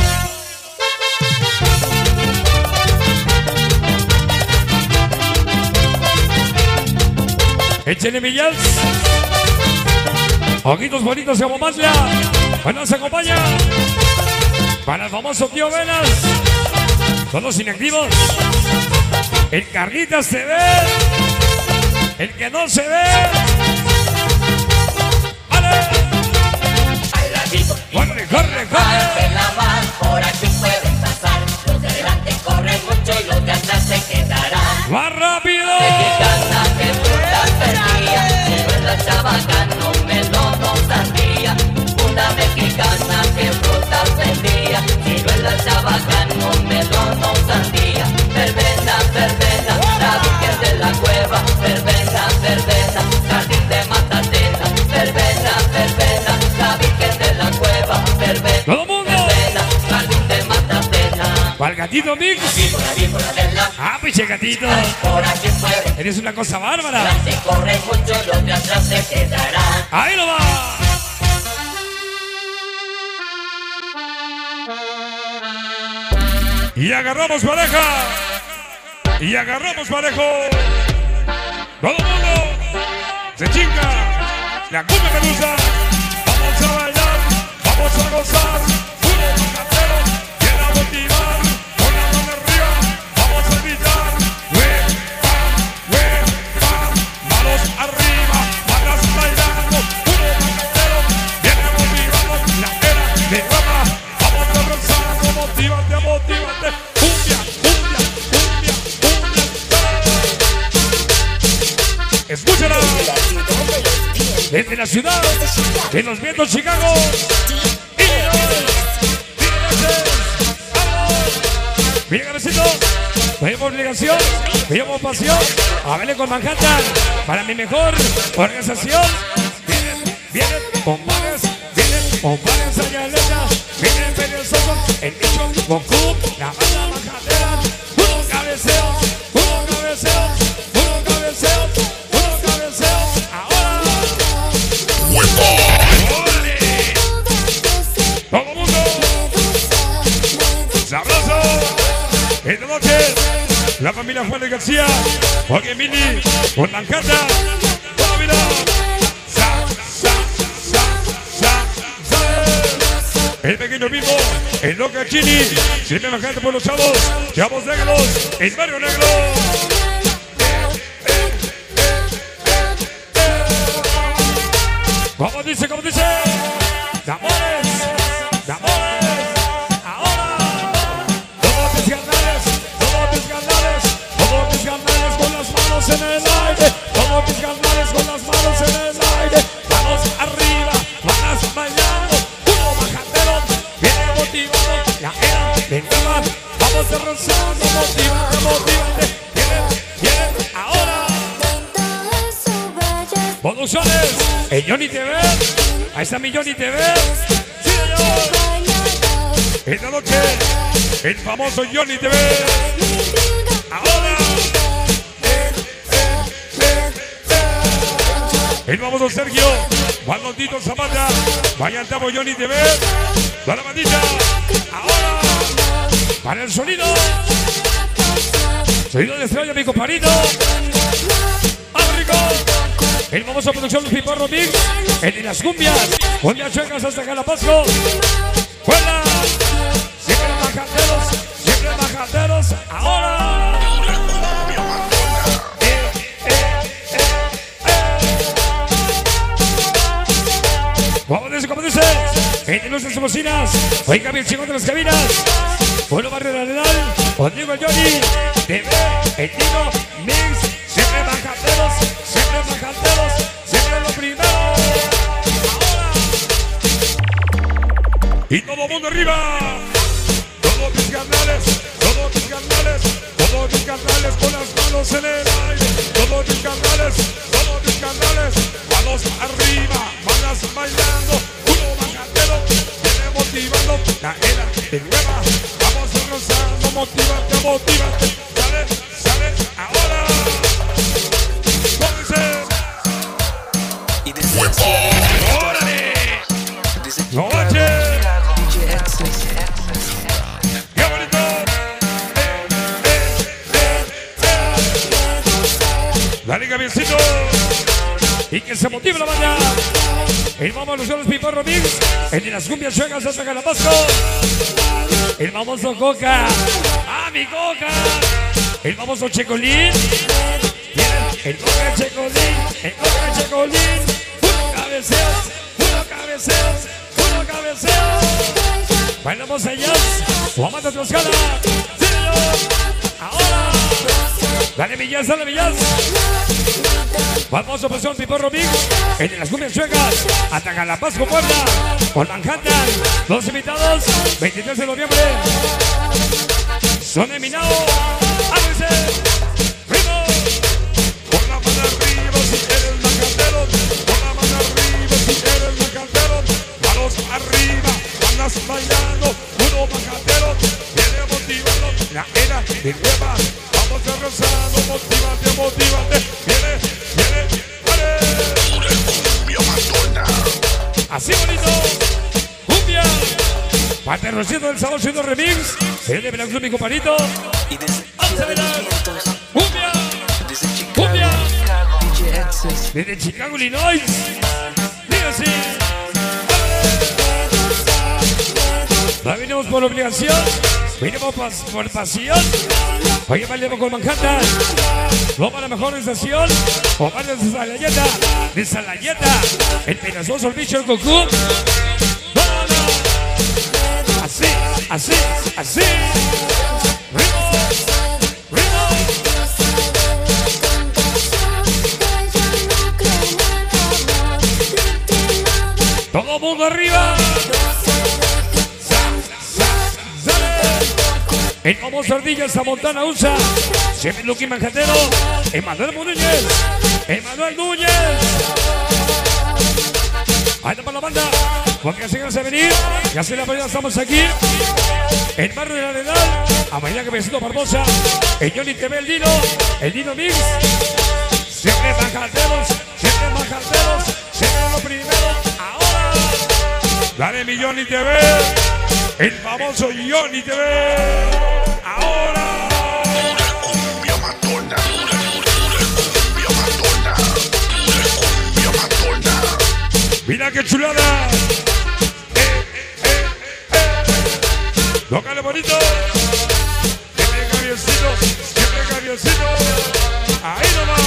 Échenle millas. Ojitos bonitos de Bomantla. Bueno, nos acompaña. Para el famoso tío Venas. Todos inactivos. El Carlitas se ve. El que no se ve. ¡Ale! despacito. Corre, corre, corre. Alce la mano, por aquí pueden pasar. Los de delante corren mucho y los de atrás se quedarán. ¡Más rápido! Mexicana que frutas vendía, pero en la chabaca no melón o sandía. Una mexicana que frutas vendía, pero en la chabaca no melón o sandía. Verbena, verbena, la Virgen de la Cueva. Verbena, verbena, jardín de Matatena. Verbena, verbena, la Virgen de la Cueva. Verbena, ¡todo mundo! verbena, jardín de Matatena. ¿Cuál gatito, Mix? Y por ahí, por la Ah, pinche gatito. por aquí pueden. Eres una cosa bárbara. Se corre mucho, los de atrás se quedarán. ¡Ahí lo va! Y agarramos pareja. Y agarramos parejo. Todo el mundo se chinga. La cumbia me gusta. Vamos a bailar. Vamos a gozar. Uno macatero. Quiero motivar. Con la mano arriba. Vamos a gritar. We, pam, we, pam. Manos arriba. Manos bailando. Uno macatero. Viene motivando. La era de guapa. Vamos a gozar. Motívate, motívate. Cumbia, cumbia, cumbia, cumbia. Escúchala. Desde la ciudad de los vientos Chicago. Mira, cabecito, tenemos obligación, tenemos pasión. A verle con Manhattan para mi mejor organización. Vienen, vienen, compadres, vienen, compadres Ayalena, vienen perezosos, el bicho, Goku, la banda Manhattan. Uno cabeceo, uno cabeceo, uno cabeceo, uno cabeceo. Ahora. ¡Órale! ¡Todo el mundo! ¡Sabroso! Esta noche, la familia Juan de García, Juan Emili, con Manhattan. ¡Todo mira! ¡Sa, sa, sa, sa, sa! El pequeño Bimbo, el Loca Chini, siempre Manhattan por los chavos, chavos negros, el barrio negro. ¿Cómo dice? ¿Cómo dice? ¡Damores! ¡Damores! ¡Ahora! Todos mis canales, todos mis canales, todos mis canales con las manos en el aire, todos mis canales con las manos en el aire, manos arriba, manos bailando, uno majatero, viene motivado, la era de nueva, vamos derrozando, motívate, motívate, vienen, vienen, ahora. Producciones, el Johnny T V, ahí está mi Johnny T V, sí señor. Esta noche, el famoso Johnny T V, ahora. El famoso Sergio, Juan Tito Zapata, vaya al tamo Johnny T V, para la bandita, ahora. Para el sonido, sonido de estrella, mi compadrito, África. El famoso producción Los Piporro Mix, el de las cumbias, cumbias chuecas hasta Calapasco. ¡Fuera! Siempre majaderos, siempre majaderos, ahora. Eh, eh, eh, eh. ¿Cómo dice? ¿Cómo dice? El de nuestras bocinas, oiga bien chingón de las cabinas. Pueblo Barrio de Arenal, contigo el Johnny, T V, el Tino, Mix, siempre majaderos, siempre majaderos, siempre lo primero. Ahora. Y todo mundo arriba. Todos mis canales, todos mis canales, todos mis canales con las manos en el aire. Todos mis canales, todos mis canales, manos arriba, manos bailando. Uno majadero, viene motivando la era de nueva. Vamos rozando, motívate, motívate. Sale, sale, ahora. ¡Órale! ¡Noche! ¡Qué bonito! Eh, eh, eh, eh. Dale, Gabiercito. Y que se motive la banda. El famoso Los Piporro Mix, el de las cumbias chuecas hasta Calapasco. El famoso Coca. ¡Ah, mi Coca! El famoso Checolín. El Coca Checolín. El Coca Checolín. Uno cabeceos, uno cabeceos, uno Ritmo cabeceo. Bailamos allá. Vamos a Tlaxcala. Sí, señor. Ahora. Dale Villas, dale Villas. Vamos a pasar un tipo Romix en las cumbias chuecas. Hasta Galapazgo, Puebla. Con Manhattan. Los invitados. veintitrés de noviembre. Son Eminao. Ábrese. Ritmo. Con la mano arriba si eres macantero. Con la mano arriba si eres macantero. Manos arriba. Andas bailando. Uno macantero. Viene motivando. La era de nueva. Vamos arrasando. Motívate, motívate. Viene, viene, vale. Cumbia matona. Así bonito. Cumbia. Parte recién del sabor siendo remix. Se de Veracruz, mi compadrito. Vamos a bailar. Cumbia. Cumbia. Desde Chicago, Illinois. Diga así. No vinimos por obligación. Vinimos pas por pasión. Hoy bailemos con Manhattan. Vamos a la mejor estación. O más de Salayeta. De Salayeta. El pedazoso, el bicho, el cocú. Así, así, así. Ritmo, ritmo. Todo mundo arriba. En Como Sardillas a Montana usa. Siempre Lucky Manjatero. Emanuel Núñez. Emanuel Núñez. Ahí está para la banda. Porque así vas a venir. Y así la mañana estamos aquí. En Barrio del Arenal. A mañana que me siento Barbosa. El Johnny T V, el Dino. El Dino Mix. Siempre Manjateros. Siempre Manjateros. Siempre lo primero. Ahora. Dale mi Johnny T V. El famoso Johnny T V. Ahora. Cumbia matona. Cumbia matona. Cumbia matona. Mira qué chulada. Eh, eh, eh. Tócale bonito. Siempre cabioncito. Siempre cabioncito. Ahí nomás.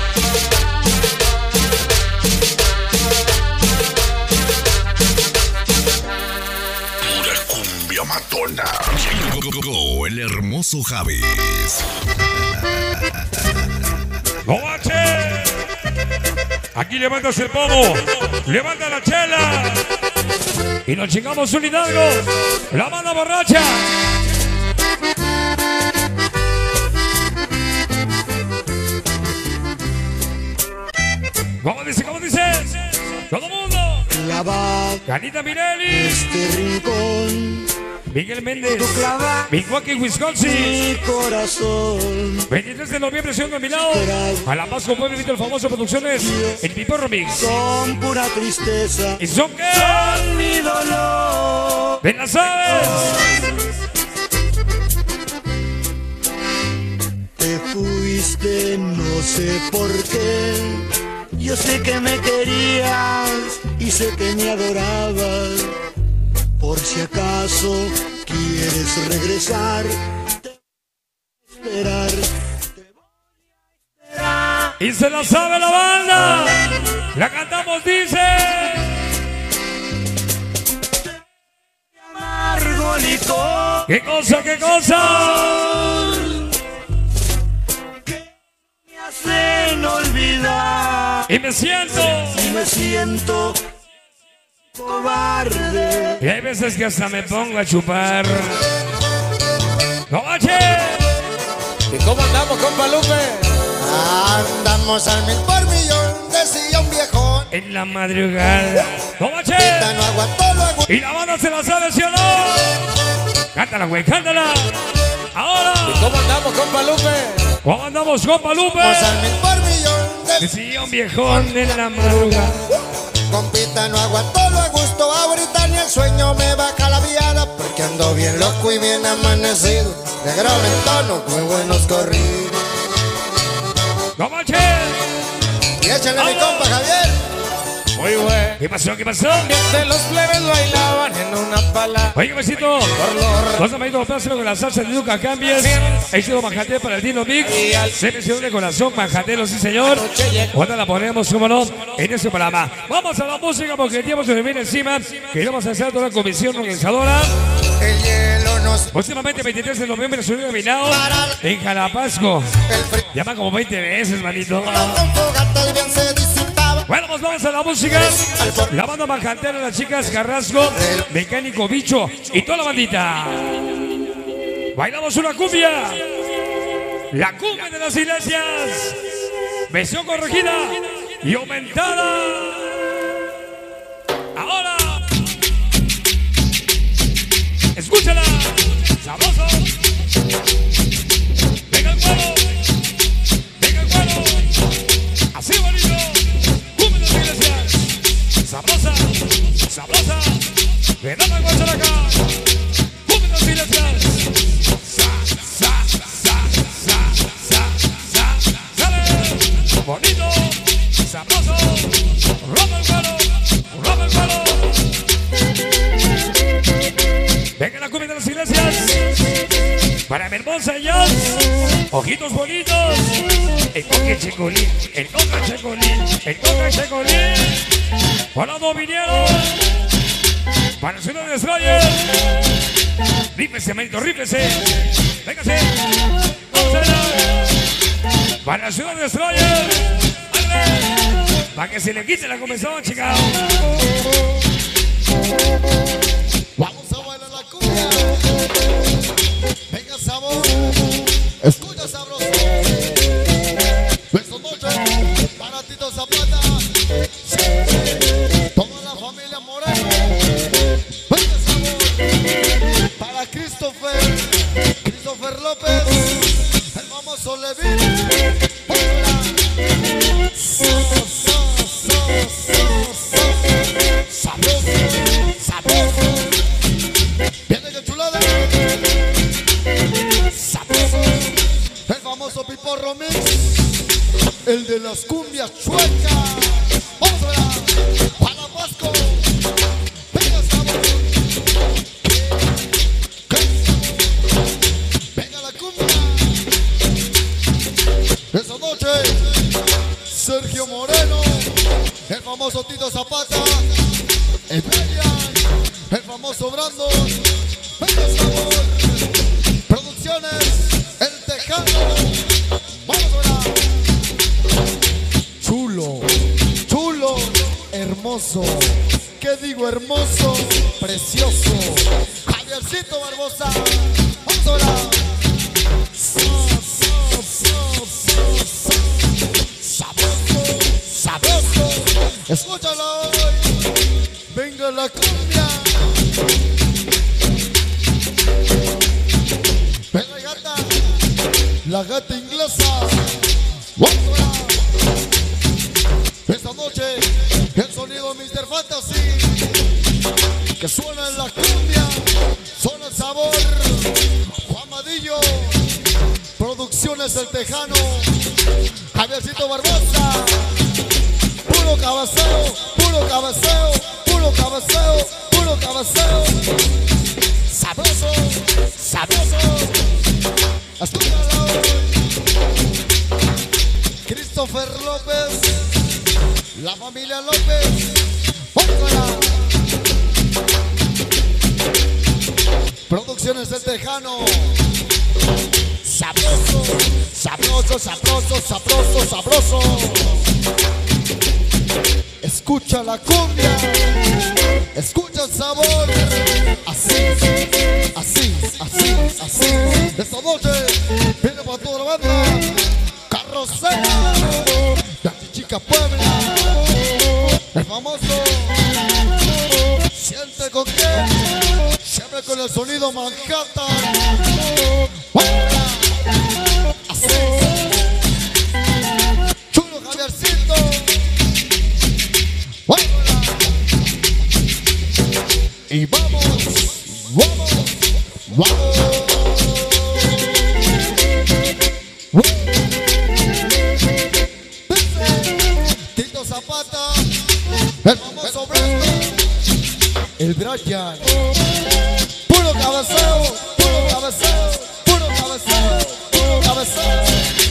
Matona. Llegó el hermoso Javis. ¡Covache! Aquí levantas el pomo. Levanta la chela. Y nos chingamos un hidalgo. La banda borracha. ¿Cómo dice? ¿Cómo dice? Todo mundo. La va Canita Mirelli. este rincón. Miguel Méndez. Tu clava Milwaukee, Wisconsin. mi corazón. veintitrés de noviembre siendo nominado a la Paz con Pueblo Vito, el famoso Producciones en Pipo Remix. Son pura tristeza. ¿Y son qué? Son mi dolor. ¿Ven las aves? Te fuiste, no sé por qué. Yo sé que me querías y sé que me adorabas. Por si acaso quieres regresar, te voy a esperar. Te voy a esperar. Y se la sabe la banda. La cantamos, dice. Amargo licor. ¿Qué cosa, qué cosa? Que me hacen olvidar. Y me siento. Y me siento cobarde. Y hay veces que hasta me pongo a chupar. ¡Covache! ¿Y cómo andamos, compa Lupe? Andamos al mil por millón, decía un viejón. En la madrugada. ¡Covache! Ya no aguantó, lo aguantó. Y la banda se la sabe, ¿sí o no? Cántala, güey, cántala. Ahora. ¿Y cómo andamos, compa Lupe? ¿Cómo andamos, compa Lupe? Andamos al mil por millón, Decía un viejón en la madrugada. compita, no aguantó, lo a gusto. Ahorita ni el sueño me baja la viada, porque ando bien loco y bien amanecido. De gran tono, muy buenos corridos. ¡Covache! Y échale mi compa Javier. Muy bueno. ¿Qué pasó? ¿Qué pasó? De los plebes bailaban en una pala. Oye, besito. Dos amaditos, plácelo con la salsa de Luca Cambies. Éxito Manjatero para el Dino Mix. Selección de corazón, Manjatero, sí señor. Ahora la ponemos, cómo no, en ese programa. Vamos a la música porque el tiempo se me viene encima. Queremos hacer toda la comisión organizadora. El hielo nos... Próximamente, veintitrés de noviembre, se de Minao en Jalapasco. Llama como veinte veces, manito. Bueno, pues vamos a la música. La banda Manjatero, las chicas Carrasco, Mecánico Bicho y toda la bandita. Bailamos una cumbia. La cumbia de las iglesias. Versión corregida y aumentada. Ahora. Escúchala. Sabroso. Venga el cuero. Venga el cuero. Así bonito. Cumbia de las iglesias. Sabrosa. Sabrosa. Ven a la guacharaca. Cumbia de las iglesias. Bonito, sabroso, rompe el cuero, rompe el cuero. Venga la cumbia de las iglesias. Para mi hermosa Jazz, ojitos bonitos. El coque checolín, el coque checolín, el coque checolín. Para dos vinieron. Para el señor Destroyer. Rífese, manito, rífese. Véngase. Vamos a ver. Para la ciudad de Destroyer. Para que se le quite la comezón, chicos. Vamos a bailar la cumbia. Venga sabor. Escucha sabroso. Esta noche para Tito Zapata. Toda la familia Moreno. Venga sabor. Para Christopher. Christopher López. El famoso Levin. So, so, so, so, so. Sabroso, sabroso. Viene que chulada. Sabroso. El famoso Pipo Romix. El de las cumbias chuecas. Vamos a ver. Para Pasco. Venga sabor. Venga la cumbia. Esa noche. Sergio Moreno, el famoso Tito Zapata, el Brian, el famoso Brandon, venga sabor, Producciones, el Tejano, vamos a ver. Chulo, chulo, hermoso, ¿qué digo hermoso? Precioso, Javiercito Barbosa, vamos a ver. Escúchalo hoy, venga la cumbia. Ven la gata, la gata inglesa. Vamos a ver. Esta noche, el sonido mister Fantasy. Que suena en la cumbia, suena el sabor. Juan Madillo, Producciones El Tejano, Javiercito Barbosa. Puro cabeceo, puro cabeceo, puro cabeceo, puro cabeceo. Sabroso, sabroso. Escúchalo. Christopher López, la familia López. Póngala. Producciones El Tejano. Sabroso, sabroso, sabroso, sabroso, sabroso. Escucha la cumbia, escucha el sabor. Así, así, así, así. Esta noche viene para toda la banda. Carrocera, la Chichica Puebla. El famoso Siente con qué. Siempre con el sonido Manhattan. Así. Chulo Javiercito. Y vamos, vamos, vamos. Tito Zapata, El famoso Brandon, el Brian. Puro cabeceo, puro cabeceo, puro cabeceo, puro cabeceo.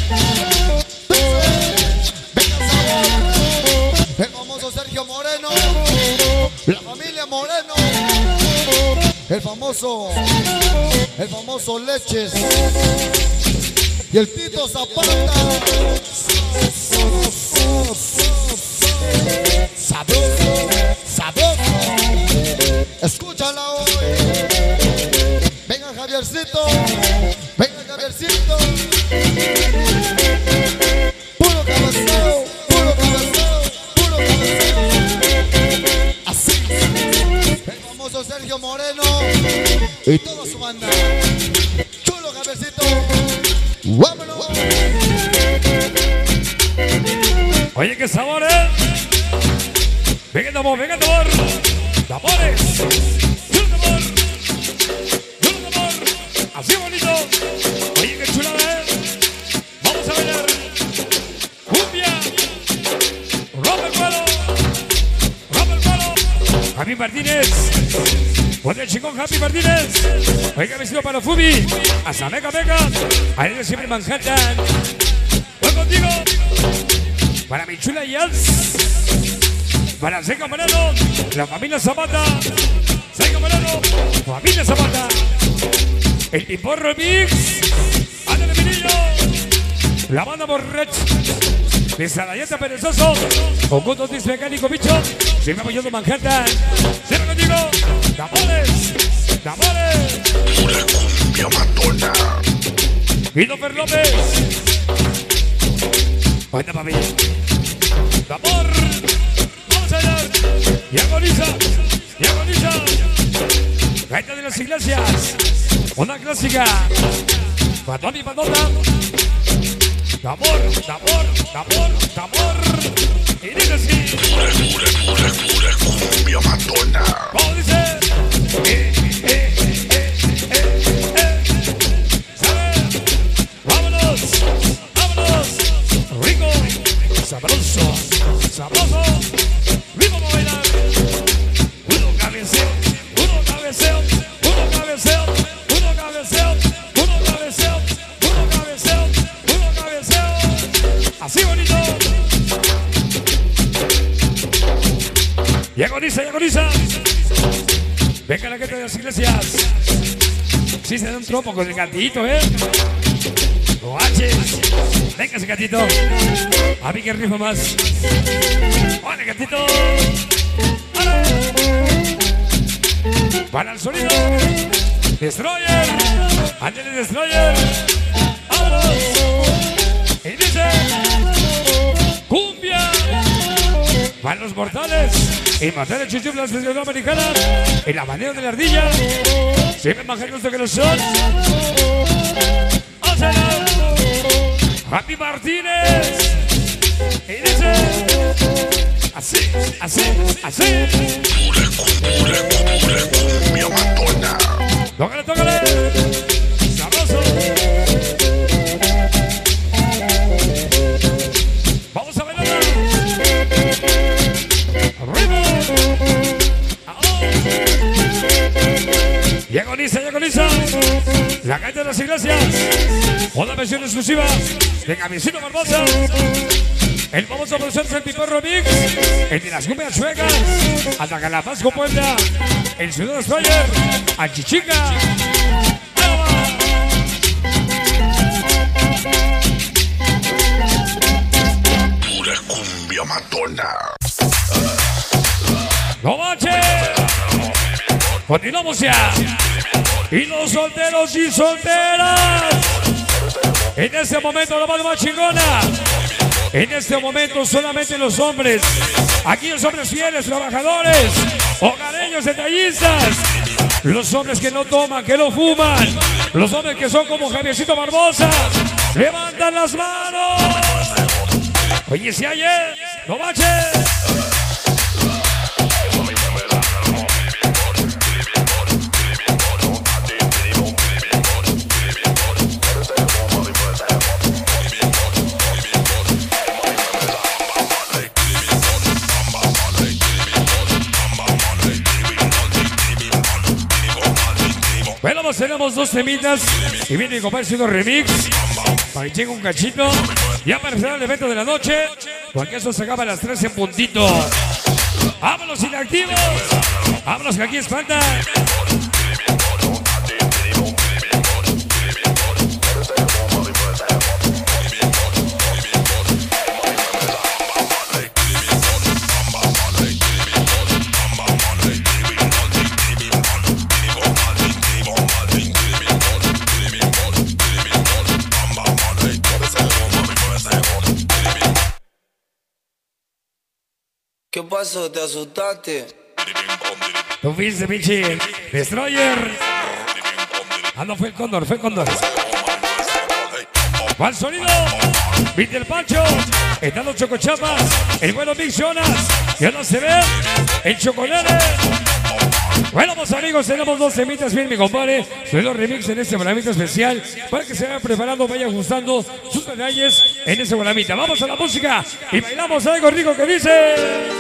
Venga sabor, el famoso Sergio Moreno, la familia Moreno, el famoso, el famoso Leches y el Tito Zapata. Sabroso, sabroso. Escúchala hoy. Venga Javiercito, venga Javiercito. Puro cabeceo, puro cabeceo, puro cabeceo. Así. El famoso Sergio Moreno y toda su banda. Chulo Javiercito. ¡Vámonos! Oye, qué sabor, ¿eh? Venga, tambor, venga, tambor. Tambores. Chulo tambor. Chulo tambor. Así bonito. Oye, qué chulada, ¿eh? Vamos a bailar. Cumbia. Rompe el palo. Rompe el palo. Javi Martínez. Ponte el chingón, Javi Martínez. Oiga, vestido para Fubi. Hasta Meca Meca. Ahí de siempre Manhattan. Voy contigo. Para mi chula Yals. Para Seca Moreno. La familia Zapata. Seca Moreno. Familia Zapata. El Piporro Mix. Ándale, mi niño. La banda Borrech. De Salayeta Perezoso. Oculto Dis Mecánico Bicho. Siempre apoyando Manhattan. Siempre contigo. Tambores. Tambores. Pura cumbia matona. Guido Fer López. Cuenta, papi. Tambor. Vamos a bailar. Y agoniza. Y agoniza. Gente de las iglesias. Una clásica. Patón y patota. Tambor, tambor, tambor, tambor. Y dice así. Pura, pura, pura, pura cumbia matona. ¿Cómo dice? Eh, eh, eh, eh, eh, eh. ¿Sabe? Vámonos. Vámonos. Rico. Sabroso. Sabroso. Rico para bailar. Uno cabeceo. Uno cabeceo. Uno cabeceo. Uno cabeceo. Uno cabeceo. Uno cabeceo. Uno cabeceo. Así bonito. Y agoniza, y agoniza. Venga la gente de las iglesias. Sí, se da un tropo con el gatito, ¿eh? Guaches. Venga ese gatito. A mí que rifa más. ¡Hola, gatito! ¡Hola! Para el sonido. Destroyer. Ándale, Destroyer. ¡Vámonos! Y dice. Cumbia. Para los mortales. Y matar el chuchu de la especialidad americana. En la manera de la ardilla. Siempre más generoso que lo son. ¡Ósela! Happy Martínez. Y dice. Así, así, así. Pura, pura, pura cumbia matona. Tócale, tócale. Sabroso. Vamos a bailar. Arriba. Y agoniza, y agoniza. La calle de las iglesias. Una versión exclusiva de Camisito Barbosa. El famoso profesor del Piporro Mix. El de las cumbias suecas. Hasta Calafasco Puebla. El Ciudad Destroyer. Achichica. Pura cumbia matona. ¡No manches! Continuamos ya. Y los solteros y solteras. En este momento la mano más chingona. En este momento solamente los hombres. Aquí los hombres fieles, trabajadores, hogareños, detallistas. Los hombres que no toman, que no fuman. Los hombres que son como Javiercito Barbosa. ¡Levantan las manos! Oye, si hay, ¿eh? ¡No manches! Tenemos dos temitas y viene mi compadre haciendo remix. Para que llegue un cachito. Ya para cerrar el evento de la noche. Porque eso se acaba a las tres en puntito. ¡Vámonos inactivos! ¡Vámonos que aquí espanta! ¿Qué pasó? ¿Te asustaste? Tú fuiste, pinche Destroyer. Ah, no, fue el Cóndor, fue el Cóndor. ¿Cuál sonido? Viste el Pancho. Están los Chocochapas. El bueno Big Jonas. Ya no se ve. El Chocolate. Bueno, pues amigos, tenemos dos temitas bien, mi compadre. Soy los remix en este bolamita especial. Para que se vayan preparando, vayan ajustando sus detalles en ese bolamita. Vamos a la música y bailamos algo rico que dice.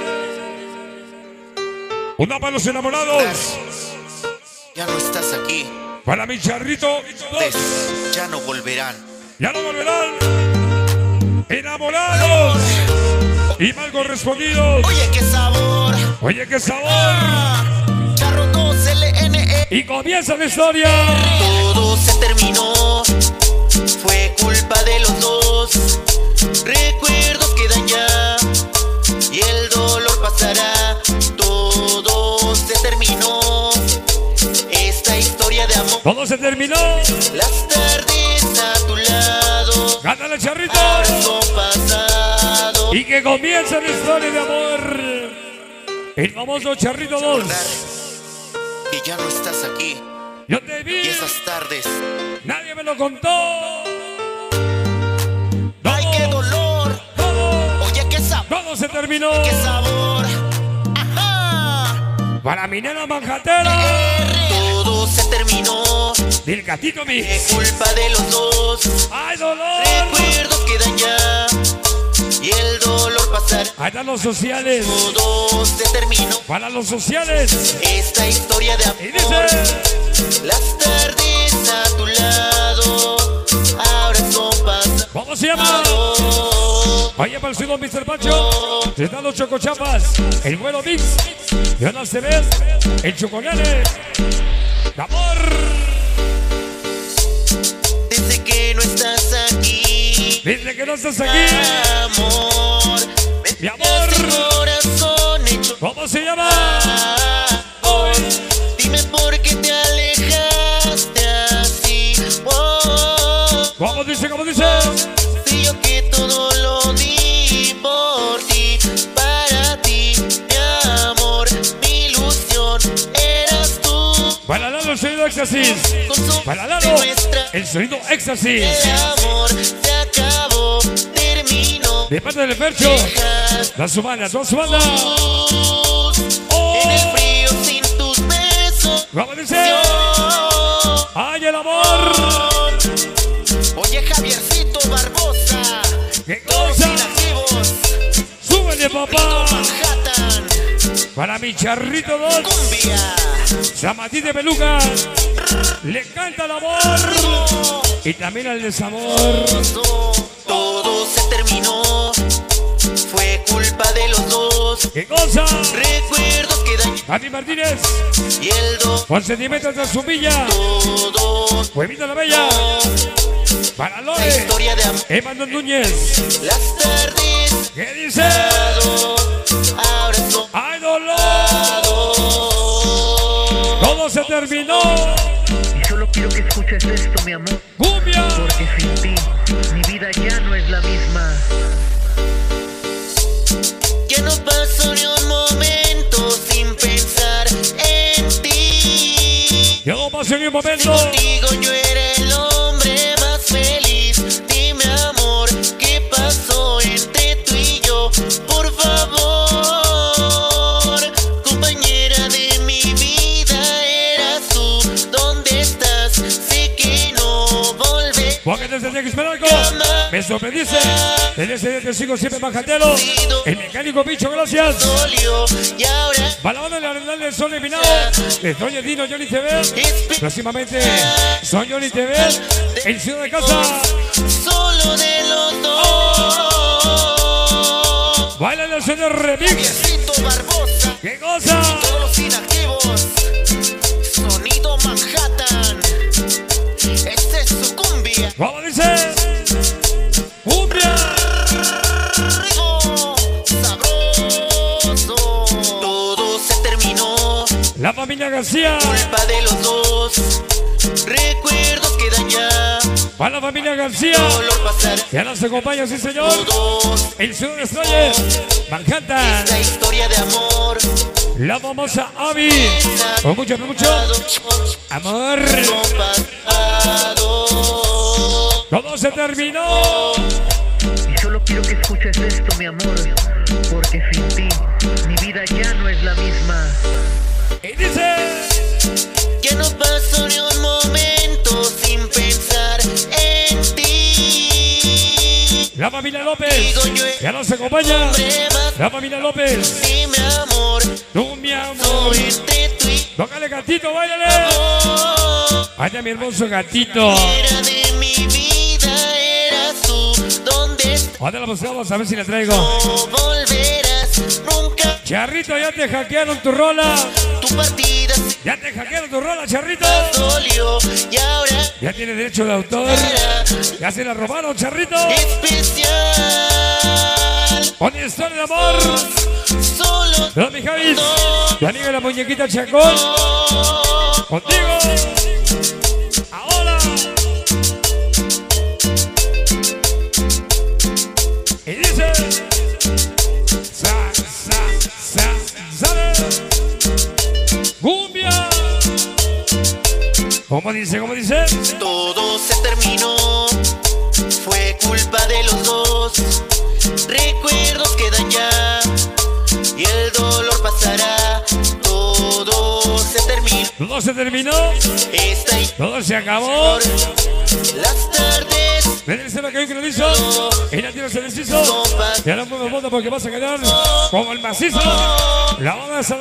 Una para los enamorados. Ya no estás aquí. Para mi charrito. Des, ya no volverán. Ya no volverán. Enamorados. Y mal correspondidos. Oye, qué sabor. Oye, qué sabor. Ah, Charro dos L N E. Y comienza la historia. Todo se terminó. Fue culpa de los dos. Recuerdos quedan ya. Y el dolor pasará. Todo se terminó. Esta historia de amor. Todo se terminó. Las tardes a tu lado. Gánale, charrito. Pasado. Y que comienza la historia de amor. El famoso Charrito dos. Que ya no estás aquí. Yo te vi. Y esas tardes. Nadie me lo contó. Ay, qué dolor. Todo. Oye, qué sabor. Todo se terminó. Qué sabor. Ajá. Para mi nena manjatera. Todo se terminó. Del gatito mi. Es culpa de los dos. Ay, dolor. Recuerdos quedan ya. Y el dolor pasará. Ahí están los sociales. Todo se terminó. Para los sociales. Esta historia de amor. Y dice. Las tardes a tu lado. Ahora son pasados. ¿Cómo se llama? Oye, para el suelo, mister Pancho. Están los Chocochapas. El bueno Mix. Jonas se ve. El Chocolate. Amor. Desde que no estás aquí. Desde que no estás aquí. Amor. Mi amor. Corazón hecho. ¿Cómo se llama? Hoy. Dime por qué te alejaste así. Oh. ¿Cómo dice? ¿Cómo dice? Si yo que todo lo di por ti, para ti, mi amor, mi ilusión, eras tú. Para Lalo el sonido éxtasis. Para Lalo el sonido éxtasis. El amor se acabó, terminó. De parte del Fercho. La su banda, toda su banda. Oh. En el frío sin tus besos. ¿Cómo dice? ¡Ay, el amor! Oye, Javiercito Barbosa. ¡Qué cosa! ¡Súbele, papá! Manhattan. Para mi Charrito dos. Cumbia. San Martín de Peluca. Le canta el amor. Y también el desamor. Todo se terminó. Fue culpa de los dos. ¡Qué cosa! Recuerdos quedan. Javi Martínez. Y el do. Con centímetros de su villa. Todo. Huevita la Bella. Para La Lore. historia de amor. Emanuel Núñez. Las tardes. ¿Qué dice? Ahora son. ¡Ay, dolor! Todo se terminó. Y solo quiero que escuches esto, mi amor. ¡Cumbia! Porque sin ti, mi vida ya no es la misma. Ya no paso ni un momento sin pensar en ti. Yo no paso ni un momento. Contigo yo era el hombre más feliz. Dime, amor, ¿qué pasó entre tú y yo? Por favor, compañera de mi vida, eras tú. ¿Dónde estás? Sé que no volverás. Porque desde el día que esperalco me sorprendiste. En ese día te sigo siempre majatero. El mecánico bicho, gracias. Para la banda de la Arenal del Sol eliminado. Destroyer Dino, Johnny T V. Próximamente, soy Johnny T V. En Ciudad de Casa. Solo de los dos. Baila el señor Remix. Barbosa. ¡Qué cosa! Todos los inactivos. Sonido Manhattan. Este es su cumbia. ¿Cómo dice? ¡Cumbia! Rico, sabroso. Todo se terminó. La familia García. Culpa de los dos. Recuerdos quedan ya. Para la familia García. Ya nos acompaña, sí señor. El Ciudad Destroyer. Manhattan. Esta historia de amor. La famosa Abby. Con mucho, mucho amor. Todo se terminó. Y solo quiero que escuches esto, mi amor, porque sin ti mi vida ya no es la misma. Y dice: que no paso ni un momento sin pensar en ti. La familia López. Ya nos acompaña. La familia López. Mi amor. Tú, mi amor. Tócale, gatito, váyale. Vaya, mi hermoso gatito. Era de mi vida, eras tú. ¿Dónde estás? ¿Dónde la buscamos? A ver si la traigo. No volverás nunca. Charrito, ya te hackearon tu rola. Tu partida. Ya te hackearon tu rola, Charrito. Dolió, y ahora ya tiene derecho de autor. Ya se la robaron, Charrito. Especial. Una historia de amor. Solo. Pero mi Javis. Tu amiga la muñequita Chacón. Contigo. Ahora. Y dice: Sa, sa, sa, sale. Cumbia. ¿Cómo dice? ¿Cómo dice? Todo se terminó. Fue culpa de los dos. Recuerdos quedan ya. Y el dolor pasará. Todo se terminó. Todo se terminó. Esta Todo se acabó. Las tardes. Ven el cero que hoy que lo hizo. Y la tierra se deshizo. Ya no podemos votar porque vas a quedar como el macizo. La onda de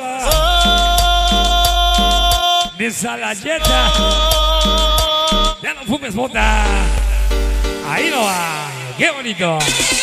Sala. De Salayeta. Ya no fumes bota. Ahí no va. Qué bonito.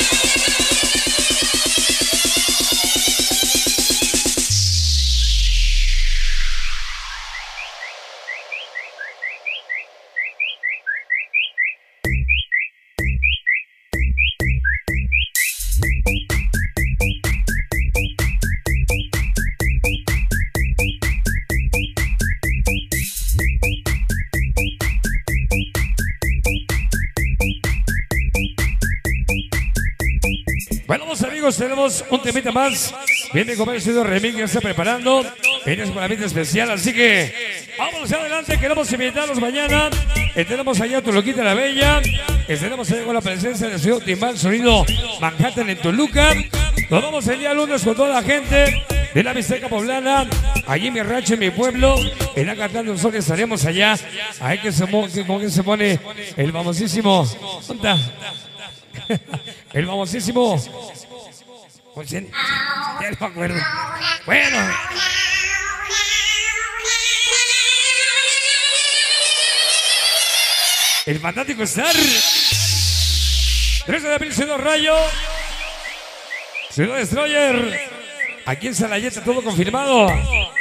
Bueno, vamos amigos, tenemos un temita más. Viene con el estudio Remix, ya está preparando. Viene con la vida especial, así que vamos adelante. Queremos invitarlos mañana. Eh, tenemos allá a Toluquita la Bella. Eh, tenemos allá con la presencia del señor Timbal, sonido Manhattan en Toluca. Nos vamos el día lunes con toda la gente de la Mixteca Poblana. Allí en mi rancho, en mi pueblo. En la Cantando un Sol estaremos allá. Ahí que se, que, como que se pone el famosísimo. ¿Dónde está? El famosísimo. Pues, ya no me acuerdo. Bueno. El fantástico Star. trece de abril, Ciudad Rayo. Ciudad Destroyer. Aquí en Salayeta, todo confirmado.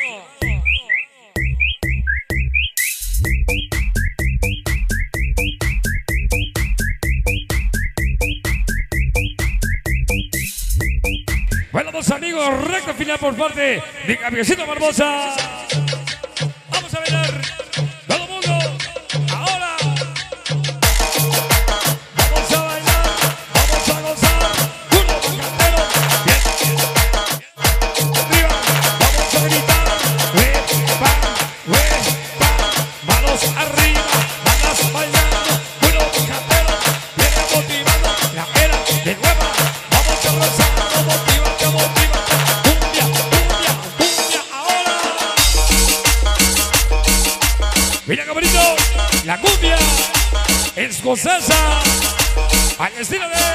Bueno, dos amigos, recta final por parte de Gabrielcito Barbosa. Vamos a bailar. Todo el mundo. Ahora. Vamos a bailar. Vamos a gozar. Uno, cantero. Bien. Arriba. Vamos a gritar. Huepa, huepa. Manos arriba. Manos bailando. Uno, cantero. Viene motivando. La era de huepa. Vamos a gozar. Motiva. Escocesa. Al estilo de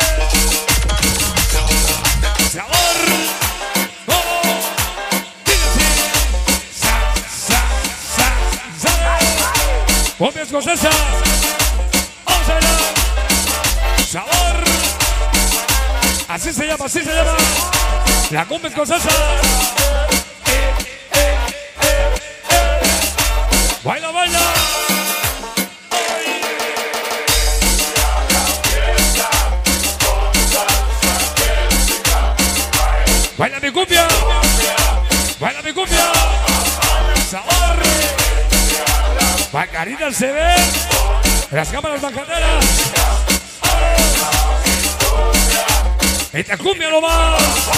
sabor. Oh, sa, sa, sa, sa. Cumbia escocesa. Vamos a bailar. Sabor. Así se llama, así se llama. La cumbia escocesa. Eh, eh, eh, eh. Baila, baila. Baila mi cumbia, baila mi cumbia, sabor. Bacarita se ve, las cámaras bacaneras. Esta cumbia nomás.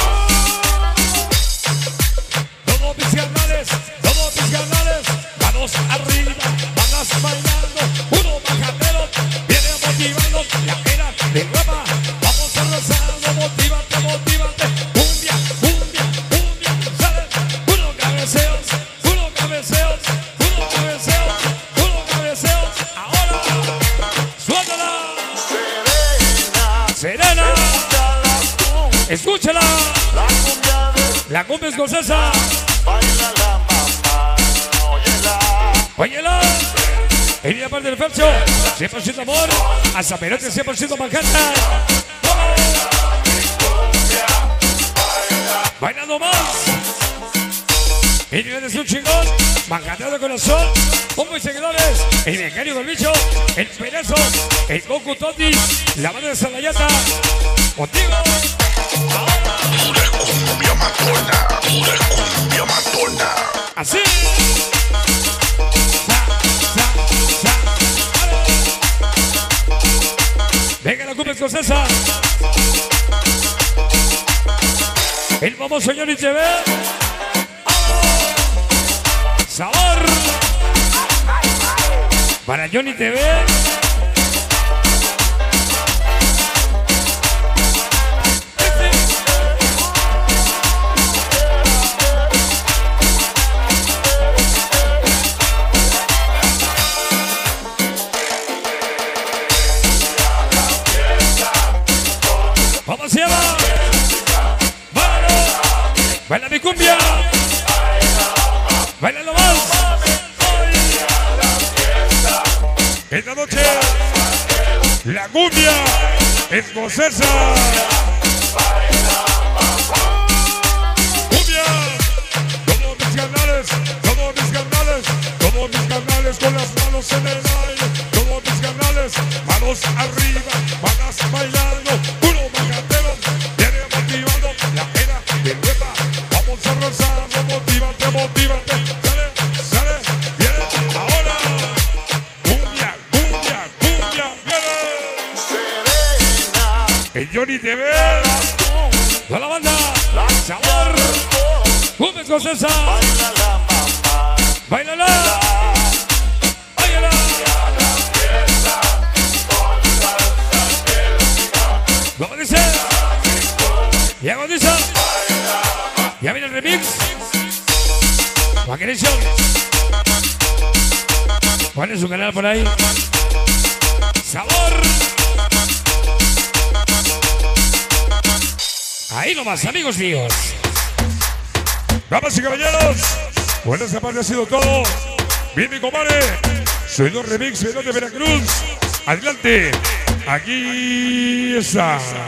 Todos mis canales, todos mis canales, manos arriba, manos bailando. Uno bacatero viene motivando la era de nueva. Vamos a rezar, motívate, motívate. Cumbia, cumbia, cumbia, sale. Uno cabeceos, uno cabeceos, uno cabeceos, uno cabeceos. Ahora, suéltala. Serena. Escúchala. La cumbia escocesa. Óyela. En la parte del Fercho, cien por ciento amor. Hasta Perote, cien por ciento Manhattan. Bailando más. El nivel es un chingón. Manhattan de corazón. Pongo y seguidores. El mecánico del bicho. El pedazo. El Goku Totis. La banda de Salayata. Contigo. Pura cumbia matona. Pura cumbia matona. Así. Venga la cumbia escocesa. El famoso Johnny T V. Sabor. Para Johnny T V. ¿Cómo se llama? ¡Baila! ¡Baila mi cumbia! ¡Baila lo más! Esta noche, la cumbia escocesa. ¡Cumbia! Todos mis canales, todos mis canales, todos mis canales con las manos en el aire. Todos mis canales, manos arriba, manos bailando. Puro macatero, viene motivando la pena de nueva. Vamos a rozar, motívate, motívate. Sale, sale, viene ahora. Cumbia, cumbia, cumbia, viene. El Johnny T V. Toda la banda. Sabor. Cumbia escocesa. Bailala. Bailala. ¿Cómo dice? Y hago dice. Ya viene el remix. Vaquerición. ¿Cuál es su canal por ahí? Sabor. Ahí nomás, amigos míos. Damas y caballeros, bueno, esta parte ha sido todo. Bien, mi compadre. Soy dos remix, soy dos de Veracruz. Adelante. Aquí está.